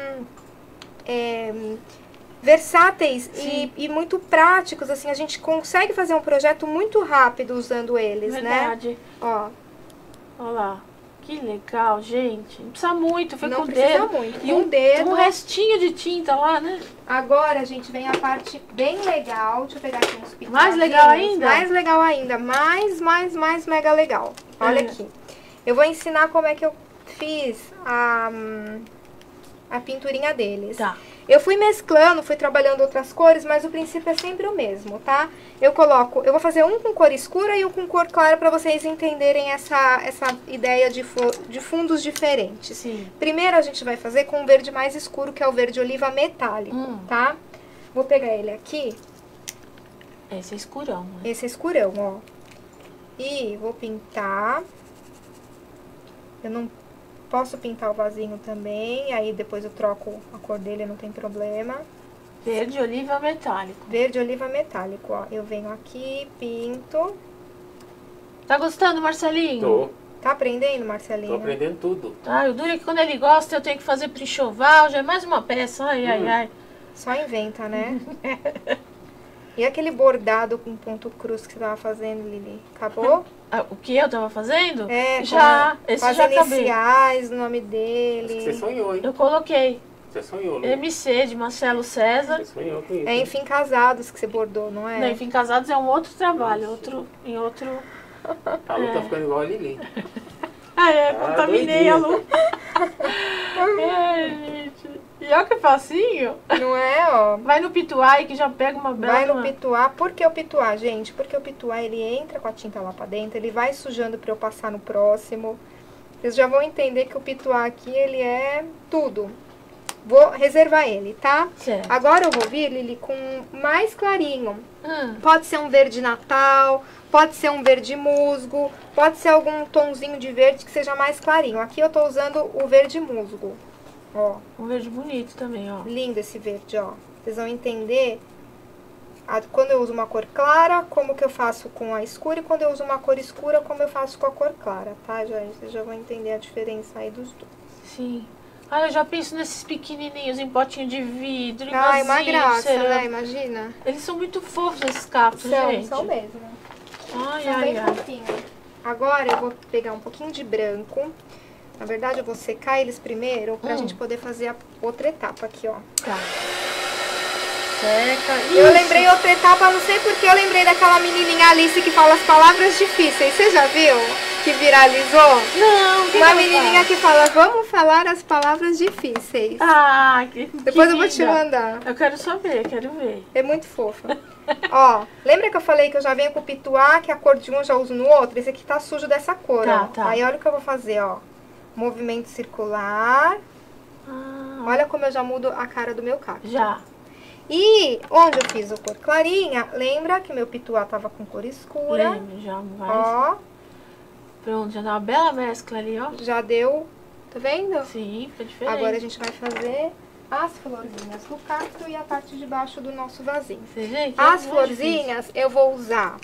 versáteis e muito práticos, assim. A gente consegue fazer um projeto muito rápido usando eles, Verdade. né? Ó. Olha lá. Que legal, gente. Não precisa muito, foi Não com o precisa dedo. muito, E com o dedo. um restinho de tinta lá, né? Agora, gente, vem a parte bem legal. Deixa eu pegar aqui uns picadinhos. Mais legal ainda? Mais legal ainda. Mais mega legal. Olha aqui. Eu vou ensinar como é que eu fiz a pinturinha deles. Tá. Eu fui mesclando, fui trabalhando outras cores, mas o princípio é sempre o mesmo, tá? Eu vou fazer um com cor escura e um com cor clara pra vocês entenderem essa ideia de fundos diferentes. Sim. Primeiro a gente vai fazer com um verde mais escuro, que é o verde oliva metálico, tá? Vou pegar ele aqui. Esse é escurão, né? Esse é escurão, ó. E vou pintar. Eu não posso pintar o vasinho também, aí depois eu troco a cor dele, não tem problema. Verde oliva metálico. Verde oliva metálico, ó. Eu venho aqui, pinto. Tá gostando, Marcelinho? Tô. Tá aprendendo, Marcelinho? Tô aprendendo tudo. Ah, o duro é que quando ele gosta eu tenho que fazer pro enxoval, já é mais uma peça. Ai, ai, ai. Só inventa, né? E aquele bordado com ponto cruz que você tava fazendo, Lili? Acabou? Ah, o que eu tava fazendo? É, já. com Esse as já acabei. iniciais, o nome Acho que dele. você sonhou, hein? Eu coloquei Você sonhou, Lu. MC de Marcelo César. Você sonhou com isso. É Enfim Casados que você bordou, não é? Não, Enfim Casados é um outro trabalho, em outro... A Lu tá ficando igual a Lili. Contaminei a doidinha. Lu. Ai, gente. E olha que facinho. Não é, ó. Vai no pituá e que já pega uma bela... Vai no pituá. Por que o pituá, gente? Porque o pituá, ele entra com a tinta lá pra dentro, ele vai sujando pra eu passar no próximo. Vocês já vão entender que o pituá aqui, ele é tudo. Vou reservar ele, tá? Certo. Agora eu vou vir, Lili, com mais clarinho. Pode ser um verde natal, pode ser um verde musgo, pode ser algum tonzinho de verde que seja mais clarinho. Aqui eu tô usando o verde musgo, ó. Um verde bonito também, ó. Lindo esse verde, ó. Vocês vão entender quando eu uso uma cor clara, como que eu faço com a escura, e quando eu uso uma cor escura, como eu faço com a cor clara, tá, gente? Vocês já vão entender a diferença aí dos dois. Sim. Ah, eu já penso nesses pequenininhos em potinho de vidro, em Ai, uma vasinho, graça, cerâmica. né? Imagina. Eles são muito fofos, esses cactos, gente. São mesmo. Ai, São ai, bem ai. fofinhos. Agora eu vou pegar um pouquinho de branco. Na verdade, eu vou secar eles primeiro pra gente poder fazer a outra etapa aqui, ó. Tá. Seca. Eu Isso. lembrei outra etapa, não sei porque eu lembrei daquela menininha Alice que fala as palavras difíceis. Você já viu? Que viralizou? Não, que Uma ela menininha que fala, vamos falar as palavras difíceis. Ah, que Depois eu vou te linda. mandar. Eu quero saber, quero ver. É muito fofa. Ó, lembra que eu falei que eu já venho com o pituá, que a cor de um eu já uso no outro? Esse aqui tá sujo dessa cor, Tá, ó. tá. Aí olha o que eu vou fazer, ó. Movimento circular. Ah, Olha como eu já mudo a cara do meu cacto. já. E onde eu fiz a cor clarinha, lembra que meu pituá tava com cor escura? Lembro, já vai. Ó, Pronto, já dá uma bela mescla ali, ó. já deu, tá vendo? Sim, fica diferente. Agora a gente vai fazer as florzinhas do cacto e a parte de baixo do nosso vasinho. Você vê que As é florzinhas eu vou usar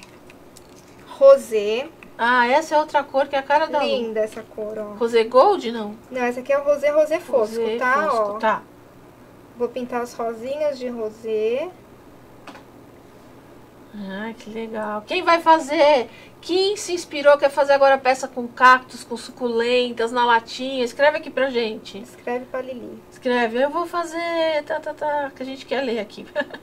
rosé. Ah, essa é outra cor que é a cara da Lu. Linda essa cor, ó. Rosé Gold, não? Não, essa aqui é o rosé fosco, Rosé tá? fosco, Ó. tá. Vou pintar as rosinhas de rosé. Ah, que legal. Quem vai fazer? Quem se inspirou, quer fazer agora peça com cactos, com suculentas, na latinha? Escreve aqui pra gente. Escreve pra Lili. Escreve, eu vou fazer, que a gente quer ler aqui.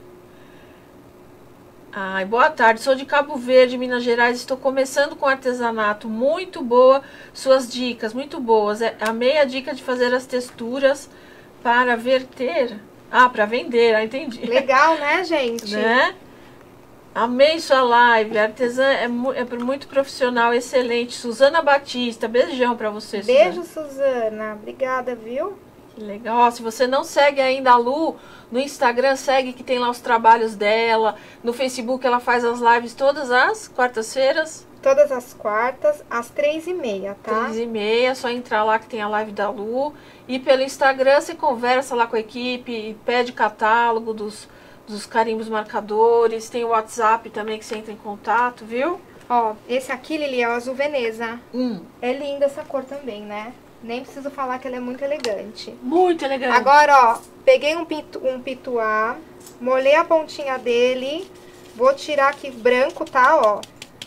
Ai, boa tarde, sou de Cabo Verde, Minas Gerais, estou começando com artesanato, muito boa, suas dicas, muito boas. Amei a dica de fazer as texturas para verter, para vender, entendi. Legal, né, gente? Né? Amei sua live, a artesã é muito profissional, excelente. Suzana Batista, beijão pra você, Suzana. Beijo, Suzana, obrigada, viu? Que legal. Ó, se você não segue ainda a Lu, no Instagram segue que tem lá os trabalhos dela. No Facebook ela faz as lives todas as quartas-feiras. Todas as quartas, às 3h30, tá? 3h30, só entrar lá que tem a live da Lu. E pelo Instagram você conversa lá com a equipe, pede catálogo dos carimbos marcadores. Tem o WhatsApp também que você entra em contato, viu? Ó, esse aqui, Lili, é o azul Veneza. É linda essa cor também, né? Nem preciso falar que ela é muito elegante. Muito elegante. Agora, ó, peguei um pituá, molhei a pontinha dele, vou tirar aqui branco, tá? Ó.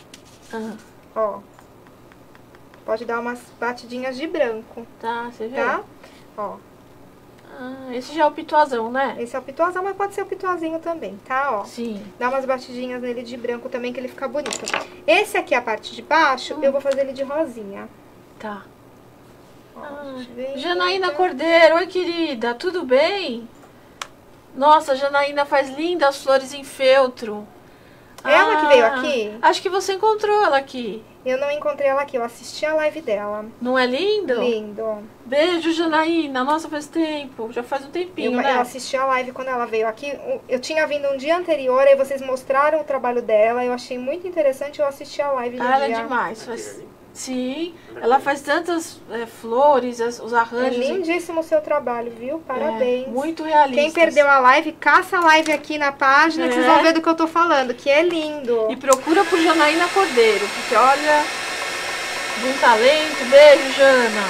Ó. Pode dar umas batidinhas de branco. Tá, você vê? Tá? Ó. Esse já é o pituazão, né? Esse é o pituazão, mas pode ser o pituazinho também, tá? Ó. Sim. Dá umas batidinhas nele de branco também, que ele fica bonito. Esse aqui, a parte de baixo, eu vou fazer ele de rosinha. Tá. Ó, Janaína Cordeiro, oi querida, tudo bem? Nossa, a Janaína faz lindas flores em feltro. Ela que veio aqui? Acho que você encontrou ela aqui. Eu não encontrei ela aqui, eu assisti a live dela. Não é lindo? Lindo. Beijo, Janaína. Nossa, faz tempo. Já faz um tempinho, né? Eu assisti a live quando ela veio aqui. Eu tinha vindo um dia anterior, aí vocês mostraram o trabalho dela. Eu achei muito interessante, eu assisti a live no dia. Ela é demais. Sim, ela faz tantas flores, os arranjos. É lindíssimo o seu trabalho, viu? Parabéns. Muito realista. Quem perdeu a live, caça a live aqui na página, que vocês vão ver do que eu tô falando, que é lindo. E procura por Janaína Cordeiro, porque olha, de um talento. Beijo, Jana.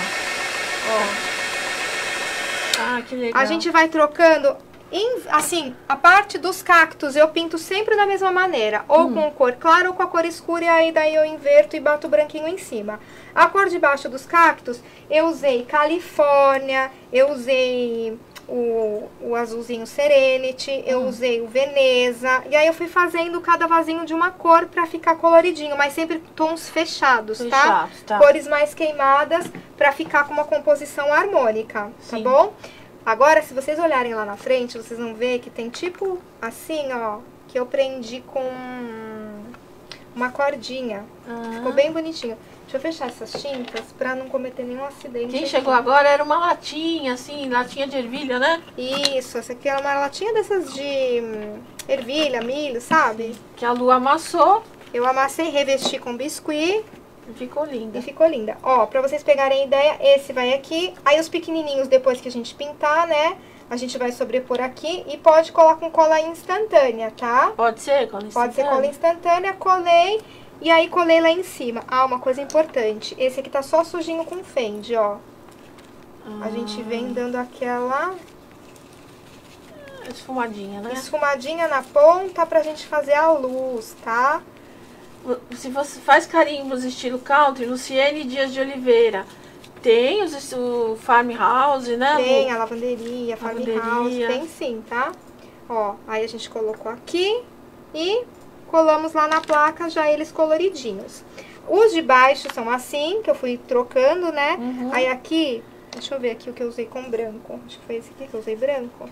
Ó. Que legal. A gente vai trocando. Assim, a parte dos cactos eu pinto sempre da mesma maneira, ou com cor clara ou com a cor escura, e aí daí eu inverto e bato o branquinho em cima. A cor de baixo dos cactos, eu usei Califórnia, eu usei o azulzinho Serenity, eu usei o Veneza, e aí eu fui fazendo cada vasinho de uma cor pra ficar coloridinho, mas sempre tons fechados, tá? Cores mais queimadas pra ficar com uma composição harmônica, tá bom? Agora, se vocês olharem lá na frente, vocês vão ver que tem tipo assim, ó, que eu prendi com uma cordinha. Ficou bem bonitinho. Deixa eu fechar essas tintas pra não cometer nenhum acidente. Quem chegou agora era uma latinha, assim, latinha de ervilha, né? Isso, essa aqui era uma latinha dessas de ervilha, milho, sabe? Que a Lu amassou. Eu amassei, revesti com biscuit. Ficou linda. E ficou linda. Ó, pra vocês pegarem a ideia, esse vai aqui. Aí os pequenininhos, depois que a gente pintar, né? A gente vai sobrepor aqui e pode colar com cola instantânea, tá? Pode ser cola instantânea? Pode ser cola instantânea, colei e aí colei lá em cima. Ah, uma coisa importante. Esse aqui tá só sujinho com fende, ó. A gente vem dando aquela... esfumadinha, né? Esfumadinha na ponta pra gente fazer a luz, tá? Se você faz carimbos estilo country, Luciene Dias de Oliveira, tem o farmhouse, né? Tem a lavanderia, farmhouse, tem sim, tá? Ó, aí a gente colocou aqui e colamos lá na placa já eles coloridinhos. Os de baixo são assim, que eu fui trocando, né? Aí aqui, deixa eu ver aqui o que eu usei com branco. Acho que foi esse aqui que eu usei branco.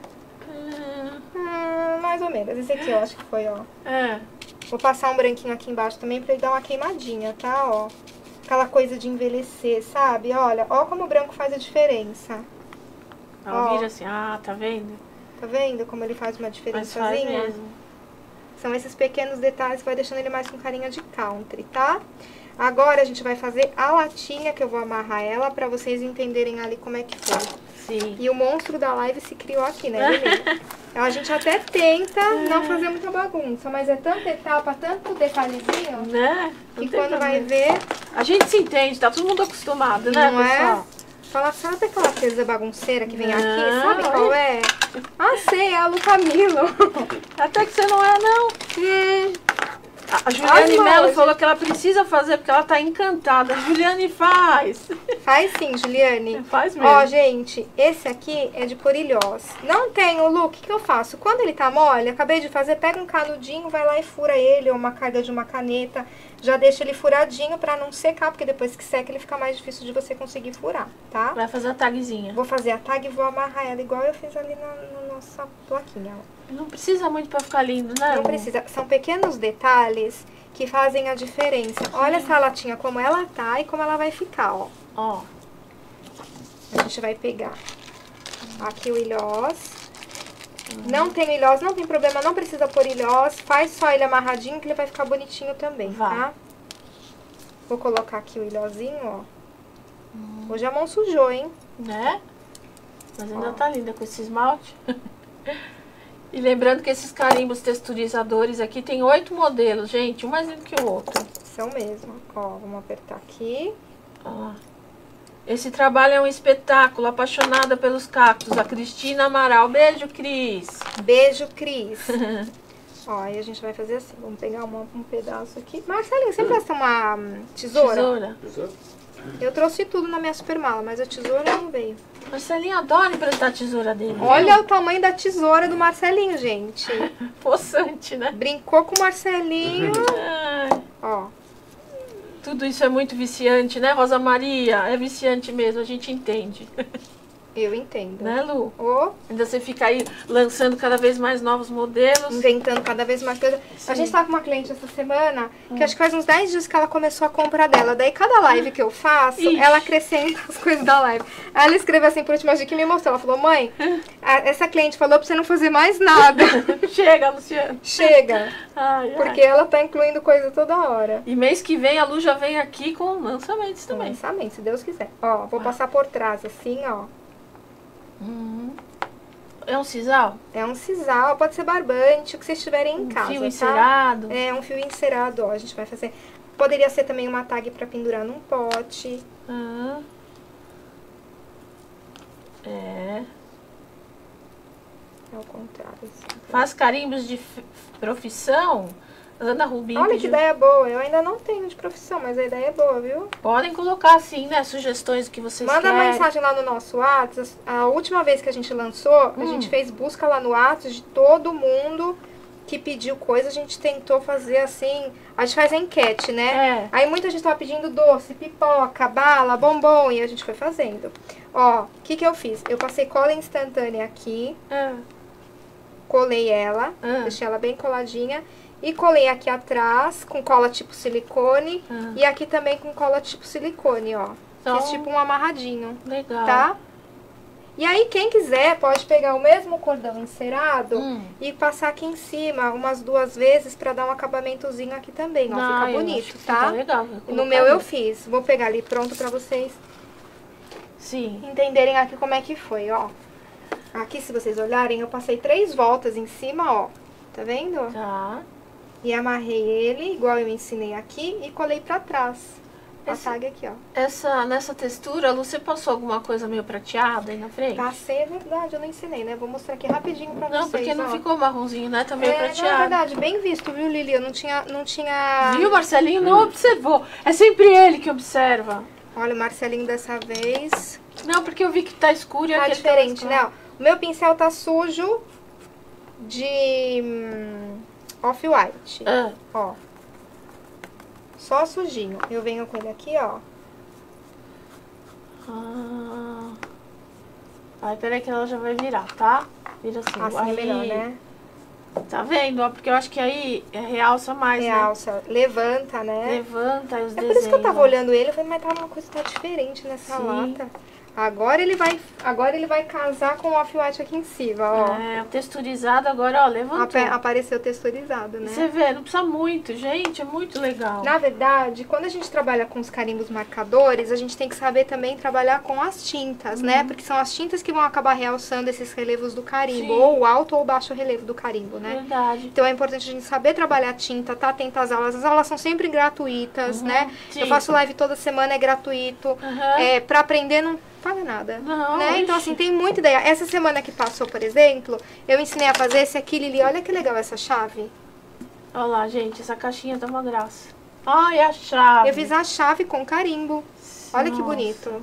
Mais ou menos, esse aqui eu acho que foi, ó. Vou passar um branquinho aqui embaixo também pra ele dar uma queimadinha, tá? Ó, aquela coisa de envelhecer, sabe? Olha, ó como o branco faz a diferença. Ó, vira assim, tá vendo? Tá vendo como ele faz uma diferençazinha? Faz mesmo. São esses pequenos detalhes que vai deixando ele mais com carinha de country, tá? Agora a gente vai fazer a latinha, que eu vou amarrar ela pra vocês entenderem ali como é que foi. Sim. E o monstro da live se criou aqui, né, Lili? Então a gente até tenta não fazer muita bagunça, mas é tanta etapa, tanto detalhezinho, né? Que quando vai ver... A gente se entende, tá todo mundo acostumado, né, pessoal? Fala, sabe aquela artesã bagunceira que vem aqui? Sabe qual é? Ah, sei, é a Lu Camilo. Até que você não é, não. A Juliane Mello falou que ela precisa fazer porque ela tá encantada. Juliane, faz! Faz sim, Juliane. Faz mesmo. Ó, gente, esse aqui é de porilhós. Não tem o look, o que eu faço? Quando ele tá mole, acabei de fazer, pega um canudinho, vai lá e fura ele, ou uma carga de uma caneta. Já deixa ele furadinho pra não secar, porque depois que seca ele fica mais difícil de você conseguir furar, tá? Vai fazer a tagzinha. Vou fazer a tag e vou amarrar ela igual eu fiz ali na nossa plaquinha, ó. Não precisa muito pra ficar lindo, né? Não precisa. São pequenos detalhes que fazem a diferença. Olha essa latinha como ela tá e como ela vai ficar, ó. Ó. A gente vai pegar aqui o ilhós. Não tem ilhós, não tem problema, não precisa pôr ilhós. Faz só ele amarradinho que ele vai ficar bonitinho também, tá? Vou colocar aqui o ilhozinho, ó. Hoje a mão sujou, hein? Né? Mas ainda tá linda com esse esmalte. E lembrando que esses carimbos texturizadores aqui tem 8 modelos, gente. Um mais lindo que o outro. São mesmo. Ó, vamos apertar aqui. Ó. Esse trabalho é um espetáculo. Apaixonada pelos cactos. A Cristina Amaral. Beijo, Cris. Beijo, Cris. Ó, aí a gente vai fazer assim. Vamos pegar um pedaço aqui. Marcelinho, você presta uma tesoura? Tesoura? Eu trouxe tudo na minha super mala, mas a tesoura não veio. Marcelinho adora emprestar a tesoura dele. Olha o tamanho da tesoura do Marcelinho, gente. Possante, né? Brincou com o Marcelinho. Ai, Ó. tudo isso é muito viciante, né, Rosa Maria? É viciante mesmo, a gente entende. Eu entendo. Né, Lu? Ó. Ainda você fica aí lançando cada vez mais novos modelos. Inventando cada vez mais coisa. Sim. A gente tá com uma cliente essa semana, que acho que faz uns 10 dias que ela começou a compra dela. Daí cada live que eu faço, Ixi. ela acrescenta as coisas da live. Aí ela escreveu assim por última dia que me mostrou. Ela falou, mãe, essa cliente falou pra você não fazer mais nada. Chega, Luciana. Chega. Ai, ai. Porque ela tá incluindo coisa toda hora. E mês que vem a Lu já vem aqui com lançamentos também. Lançamento, se Deus quiser. Ó, vou passar por trás assim, ó. É um sisal? É um sisal, pode ser barbante, o que vocês tiverem em casa, Fio tá? encerado? É, um fio encerado, ó, a gente vai fazer. Poderia ser também uma tag pra pendurar num pote. Ah. É. É o contrário, assim. Faz carimbos de profissão? Ana Rubim Olha que pediu. ideia boa, eu ainda não tenho de profissão, mas a ideia é boa, viu? Podem colocar assim, né? Sugestões que vocês Manda querem. mensagem lá no nosso WhatsApp. A última vez que a gente lançou, a gente fez busca lá no WhatsApp de todo mundo que pediu coisa. A gente tentou fazer assim, a gente faz a enquete, né? É. Aí muita gente tava pedindo doce, pipoca, bala, bombom, e a gente foi fazendo. Ó, o que que eu fiz? Eu passei cola instantânea aqui, Ah, colei ela, deixei ela bem coladinha. E colei aqui atrás com cola tipo silicone e aqui também com cola tipo silicone, ó. Então, Fiz tipo um amarradinho, legal. tá? E aí quem quiser pode pegar o mesmo cordão encerado e passar aqui em cima umas 2 vezes pra dar um acabamentozinho aqui também, ó. Ah, Fica eu bonito, acho que tá? fica legal. Vou No colocar meu eu ali. fiz. Vou pegar ali pronto pra vocês Sim. entenderem aqui como é que foi, ó. Aqui, se vocês olharem, eu passei 3 voltas em cima, ó. Tá vendo? Tá. E amarrei ele, igual eu ensinei aqui, e colei pra trás. A tag aqui, ó. Nessa textura, Lu, você passou alguma coisa meio prateada aí na frente? Passei, é verdade, eu não ensinei, né? Vou mostrar aqui rapidinho pra vocês, Não, porque não ó. ficou marronzinho, né? Tá meio Não, é prateado. verdade, bem visto, viu, Lili? Eu não tinha... Viu, Marcelinho? Não observou. É sempre ele que observa. Olha, o Marcelinho dessa vez... Não, porque eu vi que tá escuro e Tá aquele diferente, tá né? Ó, o meu pincel tá sujo de off-white. Ah, Ó. Só sujinho. Eu venho com ele aqui, ó. ah. Ai, peraí que ela já vai virar, tá? Vira assim. Assim aí, é melhor, né? Tá vendo? Ó, porque eu acho que aí realça mais, Realça. Levanta, né? né? Levanta aí os É desenhos. por isso que eu tava olhando ele, eu falei, mas tá uma coisa que tá diferente nessa Sim. lata. Agora ele vai casar com o off-white aqui em cima, ó. É, o texturizado agora, ó, levantou. Apareceu texturizado, né? Você vê, não precisa muito, gente, é muito legal. Na verdade, quando a gente trabalha com os carimbos marcadores, a gente tem que saber também trabalhar com as tintas, né? Porque são as tintas que vão acabar realçando esses relevos do carimbo, Sim. ou o alto ou o baixo relevo do carimbo, né? Verdade. Então é importante a gente saber trabalhar a tinta, tá atenta às aulas. As aulas são sempre gratuitas, né? Sim. Eu faço live toda semana, é gratuito. Aham. Pra aprender não paga nada. Não, né? Então, ixi. assim, tem muita ideia. Essa semana que passou, por exemplo, eu ensinei a fazer esse aqui, Lili. Olha que legal essa chave. Olha lá, gente, essa caixinha tá uma graça. Ai, a chave. Eu fiz a chave com carimbo. Olha que bonito.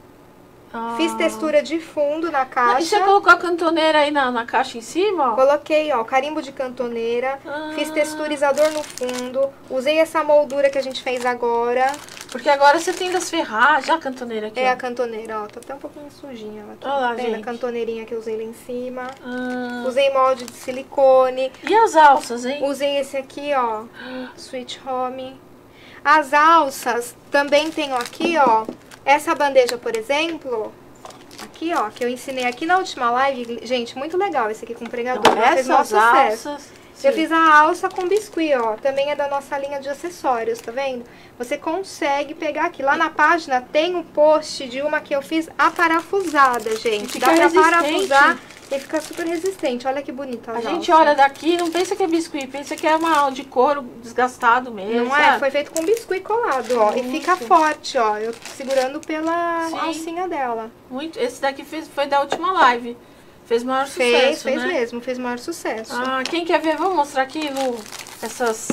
Fiz textura de fundo na caixa. E você colocou a cantoneira aí na caixa em cima? Ó? Coloquei, ó, carimbo de cantoneira. Fiz texturizador no fundo. Usei essa moldura que a gente fez agora. Porque agora você tem das ferragens. A cantoneira aqui, É ó. a cantoneira, ó. Tá até um pouquinho sujinha. Ela Olha lá, tem a gente. cantoneirinha que eu usei lá em cima. Usei molde de silicone. E as alças, hein? Usei esse aqui, ó. Sweet Home. As alças também tenho aqui, ó. Essa bandeja, por exemplo, aqui, ó, que eu ensinei aqui na última live. Gente, muito legal esse aqui com pregador. Então, Fez maior essas sucesso. alças... Eu Sim. fiz a alça com biscuit, ó. Também é da nossa linha de acessórios, tá vendo? Você consegue pegar aqui. Lá na página tem um post de uma que eu fiz aparafusada, gente. Fica Dá pra resistente. parafusar e fica super resistente. Olha que bonita A gente olha daqui, não pensa que é biscuit, pensa que é uma de couro desgastado mesmo. Não é? Foi feito com biscuit colado, ó. E fica forte, ó. Eu tô segurando pela Sim. alcinha dela. Muito. Esse daqui foi da última live. Fez maior sucesso, Fez né? mesmo, fez maior sucesso. Ah, quem quer ver? Vamos mostrar aqui, Lu, essas...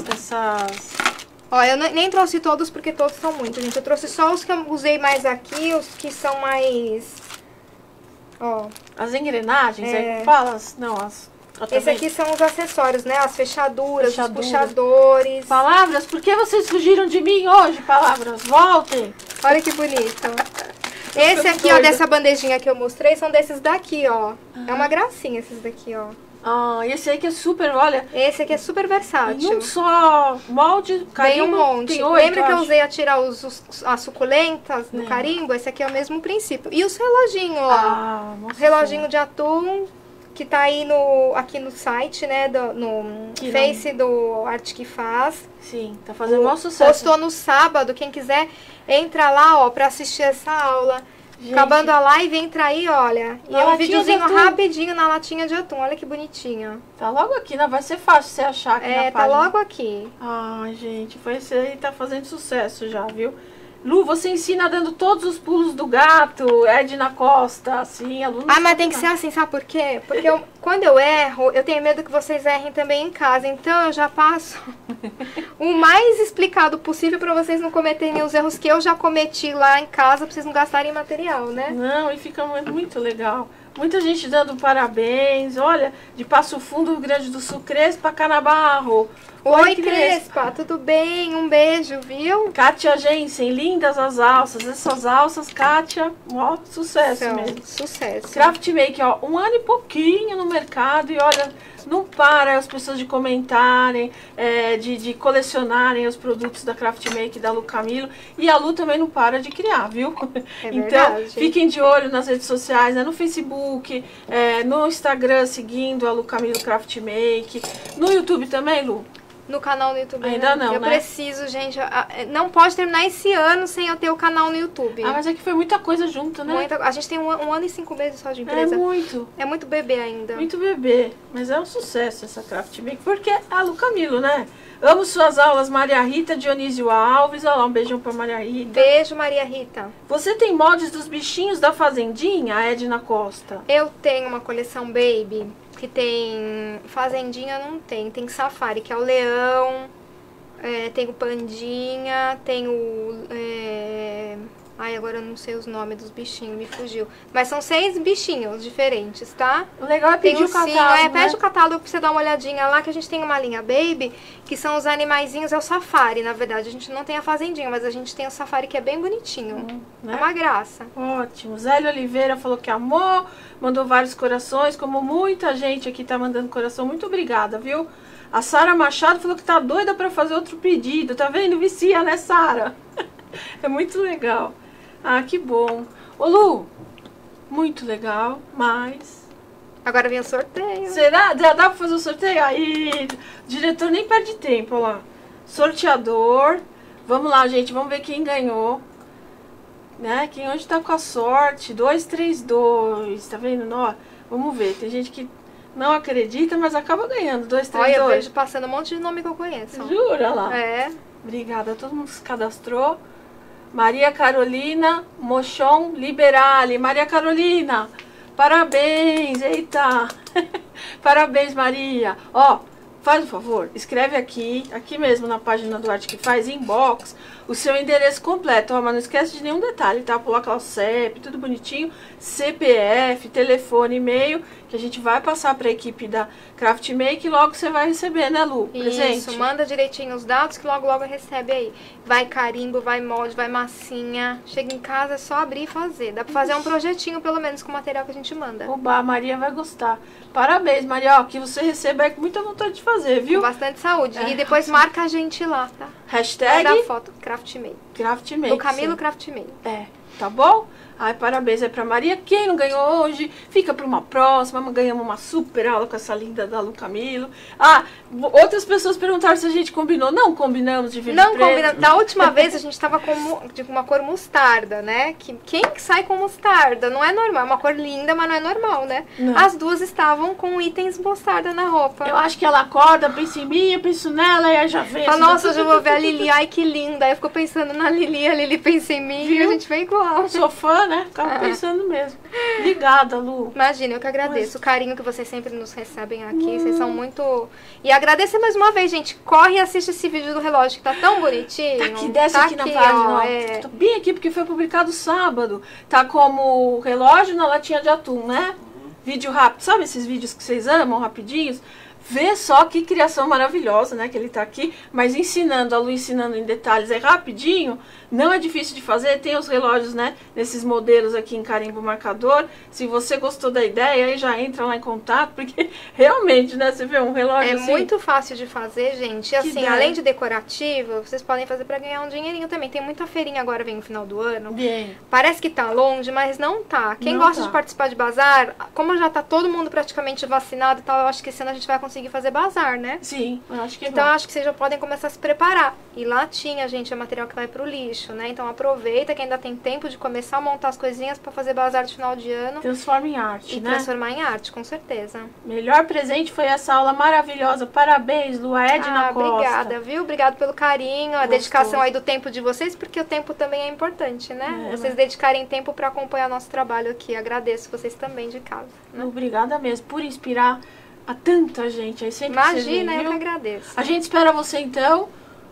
Ó, eu nem trouxe todos porque todos são muitos, gente. Eu trouxe só os que eu usei mais aqui, os que são mais... Ó. As engrenagens, É. aí fala? Não, Esse aqui são os acessórios, né? As fechaduras, Fechadura. os puxadores. Palavras, por que vocês fugiram de mim hoje, palavras? Voltem! Olha que bonito. Esse aqui, ó, doida. dessa bandejinha que eu mostrei, são desses daqui, ó. É uma gracinha esses daqui, ó. Ah, esse aí que é super, olha, Esse aqui é super versátil. num só molde, Vem carimbo, um monte. tem 8, Lembra que eu acho. usei a tirar as suculentas do Lembro. carimbo? Esse aqui é o mesmo princípio. E os reloginhos, ó. Ah, nossa Reloginho de atum, que tá aí aqui no site, né? No Que Face do Arte que Faz. Senhora. Sim, tá fazendo maior sucesso. Postou no sábado. Quem quiser, entra lá, ó, pra assistir essa aula. Gente, Acabando a live, entra aí, olha. E Na é um latinha de videozinho atum. rapidinho na latinha de atum. Olha que bonitinho. tá logo aqui, não vai ser fácil você achar aqui na É, tá página. logo aqui. Ai, gente, foi esse aí, tá fazendo sucesso já, viu? Lu, você ensina dando todos os pulos do gato, Edna Costa, assim, aluno. Ah, mas tem que ser assim, sabe por quê? Porque quando eu erro, eu tenho medo que vocês errem também em casa. Então eu já passo o mais explicado possível pra vocês não cometerem os erros que eu já cometi lá em casa, pra vocês não gastarem material, né? Não, e fica muito legal. Muita gente dando parabéns. Olha, de Passo Fundo, Rio Grande do Sul, Crespa, Canabarro. Oi, Crespa, tudo bem? Um beijo, viu? Kátia Jensen, lindas as alças. Essas alças, Kátia, ó, sucesso mesmo. Sucesso. Craft Make, ó, 1 ano e pouquinho no mercado e olha, não para as pessoas de comentarem, de colecionarem os produtos da Craft Make da Lu Camilo. E a Lu também não para de criar, viu? É Então, verdade. fiquem de olho nas redes sociais, né? No Facebook, no Instagram, seguindo a Lu Camilo Craft Make. No YouTube também, Lu? No canal no YouTube. Ainda não, Eu né? preciso, gente. Não pode terminar esse ano sem eu ter o canal no YouTube. Ah, mas é que foi muita coisa junto, né? A gente tem um ano e 5 meses só de É empresa. muito. É muito bebê ainda. Muito bebê, mas é um sucesso essa Craft Make, porque é a Lu Camilo, né? Amo suas aulas, Maria Rita Dionísio Alves. Olha lá, um beijão pra Maria Rita. Beijo, Maria Rita. Você tem moldes dos bichinhos da Fazendinha, a Edna Costa? Eu tenho uma coleção Baby que tem... Fazendinha não tem. Tem Safari, que é o leão. Tem o Pandinha. Tem o... Ai, agora eu não sei os nomes dos bichinhos, me fugiu. Mas são 6 bichinhos diferentes, tá? O legal é Tem pedir um o catálogo, sim, né? pede o catálogo pra você dar uma olhadinha lá, que a gente tem uma linha Baby, que são os animaizinhos, é o Safari, na verdade. A gente não tem a Fazendinha, mas a gente tem o Safari, que é bem bonitinho. né? É uma graça. Ótimo. Zélio Oliveira falou que amou, mandou vários corações, como muita gente aqui tá mandando coração. Muito obrigada, viu? A Sara Machado falou que tá doida pra fazer outro pedido. Tá vendo? Vicia, né, Sara? É muito legal. Ah, que bom. Ô, Lu, muito legal, mas... Agora vem o sorteio. Será? Já dá pra fazer o sorteio? Aí, o diretor nem perde tempo, olha lá. Sorteador. Vamos lá, gente, vamos ver quem ganhou. Né? Quem hoje tá com a sorte. 232, tá vendo? Ó, vamos ver, tem gente que não acredita, mas acaba ganhando. 232. Olha, eu vejo passando um monte de nome que eu conheço. Jura lá? É. Obrigada, todo mundo se cadastrou. Maria Carolina Mochon Liberale. Maria Carolina, parabéns, eita. Parabéns, Maria. Ó, faz um favor, escreve aqui mesmo na página do Arte que Faz, inbox, o seu endereço completo, ó, mas não esquece de nenhum detalhe, tá? Coloca lá o CEP, tudo bonitinho, CPF, telefone, e-mail, que a gente vai passar para a equipe da Craft Make e logo você vai receber, né, Lu? Presente. Isso, manda direitinho os dados que logo recebe aí. Vai carimbo, vai molde, vai massinha. Chega em casa, é só abrir e fazer. Dá pra fazer um projetinho, pelo menos, com o material que a gente manda. Oba, a Maria vai gostar. Parabéns, Maria, ó, que você receba aí com muita vontade de fazer, viu? Com bastante saúde. E depois marca a gente lá, tá? Hashtag Vai dar foto, Craft Make. Craft Make. Do Camilo Craft Make. Tá bom? Ai, parabéns aí pra Maria. Quem não ganhou hoje, fica pra uma próxima. Ganhamos uma super aula com essa linda da Lu Camilo. Ah, outras pessoas perguntaram se a gente combinou. Não combinamos de vídeo Não preto. combinamos. Da última vez a gente tava com uma cor mostarda, né? Quem que sai com mostarda? Não é normal. É uma cor linda, mas não é normal, né? Não. As duas estavam com itens mostarda na roupa. Eu acho que ela acorda, pensa em mim, eu penso nela e aí já vem. Fala, nossa, hoje eu vou ver a Lili. Ai, que linda. Aí eu fico pensando na Lili, a Lili pensa em mim. Viu? E a gente vem igual. Sou fã, né? Ficava pensando mesmo. Obrigada, Lu. Imagina, eu que agradeço o carinho que vocês sempre nos recebem aqui. Vocês são muito... E agradecer mais uma vez, gente. Corre e assiste esse vídeo do relógio que tá tão bonitinho. Tá aqui, desce aqui na página, ó. Tô bem aqui porque foi publicado sábado. Tá como relógio na latinha de atum, né? Vídeo rápido. Sabe esses vídeos que vocês amam, rapidinhos? Vê só que criação maravilhosa, né? Que ele tá aqui, mas ensinando, a Lu ensinando em detalhes, é rapidinho, não é difícil de fazer. Tem os relógios, né? Nesses modelos aqui em carimbo marcador. Se você gostou da ideia, aí já entra lá em contato, porque realmente, né? Você vê um relógio assim... É muito fácil de fazer, gente. E assim, além de decorativo, vocês podem fazer pra ganhar um dinheirinho também. Tem muita feirinha agora, vem no final do ano. Bem. Parece que tá longe, mas não tá. Quem gosta de participar de bazar, como já tá todo mundo praticamente vacinado e tal, eu acho que esse ano a gente vai conseguir fazer bazar, né? Sim, eu acho que então eu acho que vocês já podem começar a se preparar. E latinha, gente, é material que vai pro lixo, né? Então aproveita que ainda tem tempo de começar a montar as coisinhas pra fazer bazar de final de ano. Transforma em arte, e né? Transformar em arte, com certeza. Melhor presente foi essa aula maravilhosa. Parabéns, Lu, Edna Costa. Obrigada, viu? Obrigado pelo carinho, a dedicação aí do tempo de vocês, porque o tempo também é importante, né? Vocês dedicarem tempo pra acompanhar nosso trabalho aqui. Agradeço vocês também de casa. Né? Obrigada mesmo por inspirar a tanta gente aí sempre. Imagina, vem, eu que agradeço. A gente espera você então,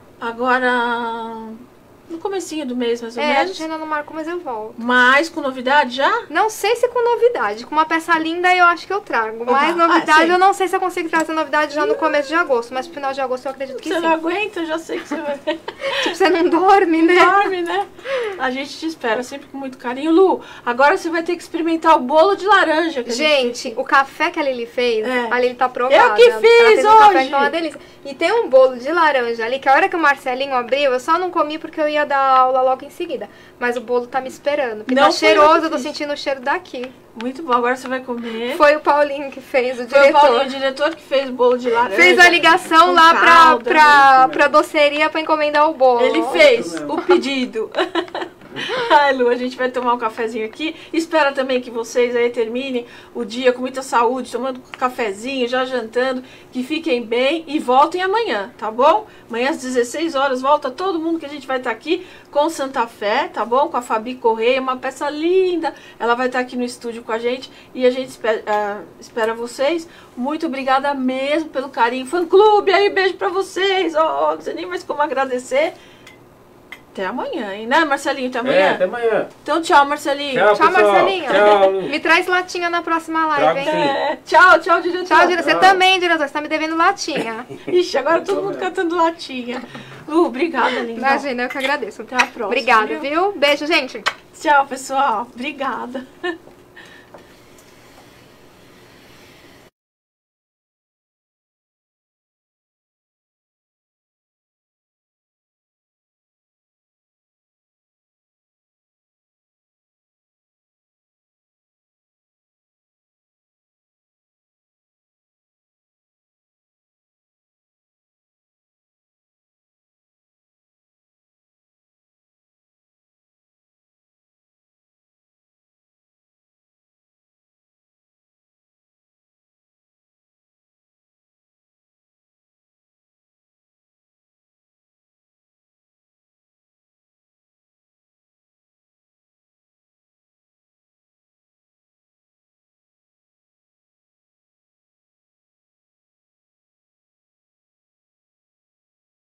agora no comecinho do mês, mais ou menos. A gente ainda não marcou, mas eu volto. Mas com novidade já? Não sei se com novidade. Com uma peça linda eu acho que eu trago. Mas novidade, eu não sei se eu consigo trazer novidade já no começo de agosto. Mas no final de agosto eu acredito que sim. Você não aguenta, eu já sei que você vai. Tipo, você não dorme, né? Não dorme, né? A gente te espera sempre com muito carinho. Lu, agora você vai ter que experimentar o bolo de laranja. Que gente, o café que a Lili fez, a Lili tá aprovada. Eu que fiz ela fez hoje. Um café que tá uma delícia. E tem um bolo de laranja ali, que a hora que o Marcelinho abriu, eu só não comi porque eu ia dar aula logo em seguida. Mas o bolo tá me esperando. Porque tá cheiroso, eu tô sentindo o cheiro daqui. Muito bom, agora você vai comer. Foi o Paulinho que fez, o diretor. Foi o Paulinho, o diretor que fez o bolo de laranja. Fez a ligação lá pra doceria pra encomendar o bolo. Ele fez o pedido. Ai, Lu, a gente vai tomar um cafezinho aqui. Espero também que vocês aí terminem o dia com muita saúde, tomando um cafezinho, já jantando, que fiquem bem e voltem amanhã, tá bom? Amanhã às 16 horas volta todo mundo que a gente vai estar aqui com Santa Fé, tá bom? Com a Fabi Correia, uma peça linda. Ela vai estar aqui no estúdio com a gente e a gente espera vocês. Muito obrigada mesmo pelo carinho. Fã clube, aí beijo pra vocês. Ó, não sei nem mais como agradecer. Até amanhã, hein? Né, Marcelinho? Até amanhã? Até amanhã. Então, tchau, Marcelinho. Tchau, Marcelinho. Tchau. Me traz latinha na próxima live, hein? Tchau, tchau, diretor. Tchau, diretor. Você também, diretor. Você tá me devendo latinha. Ixi, agora todo mundo cantando latinha. Obrigada, linda. Imagina, eu que agradeço. Até a próxima. Obrigada, viu? Beijo, gente. Tchau, pessoal. Obrigada.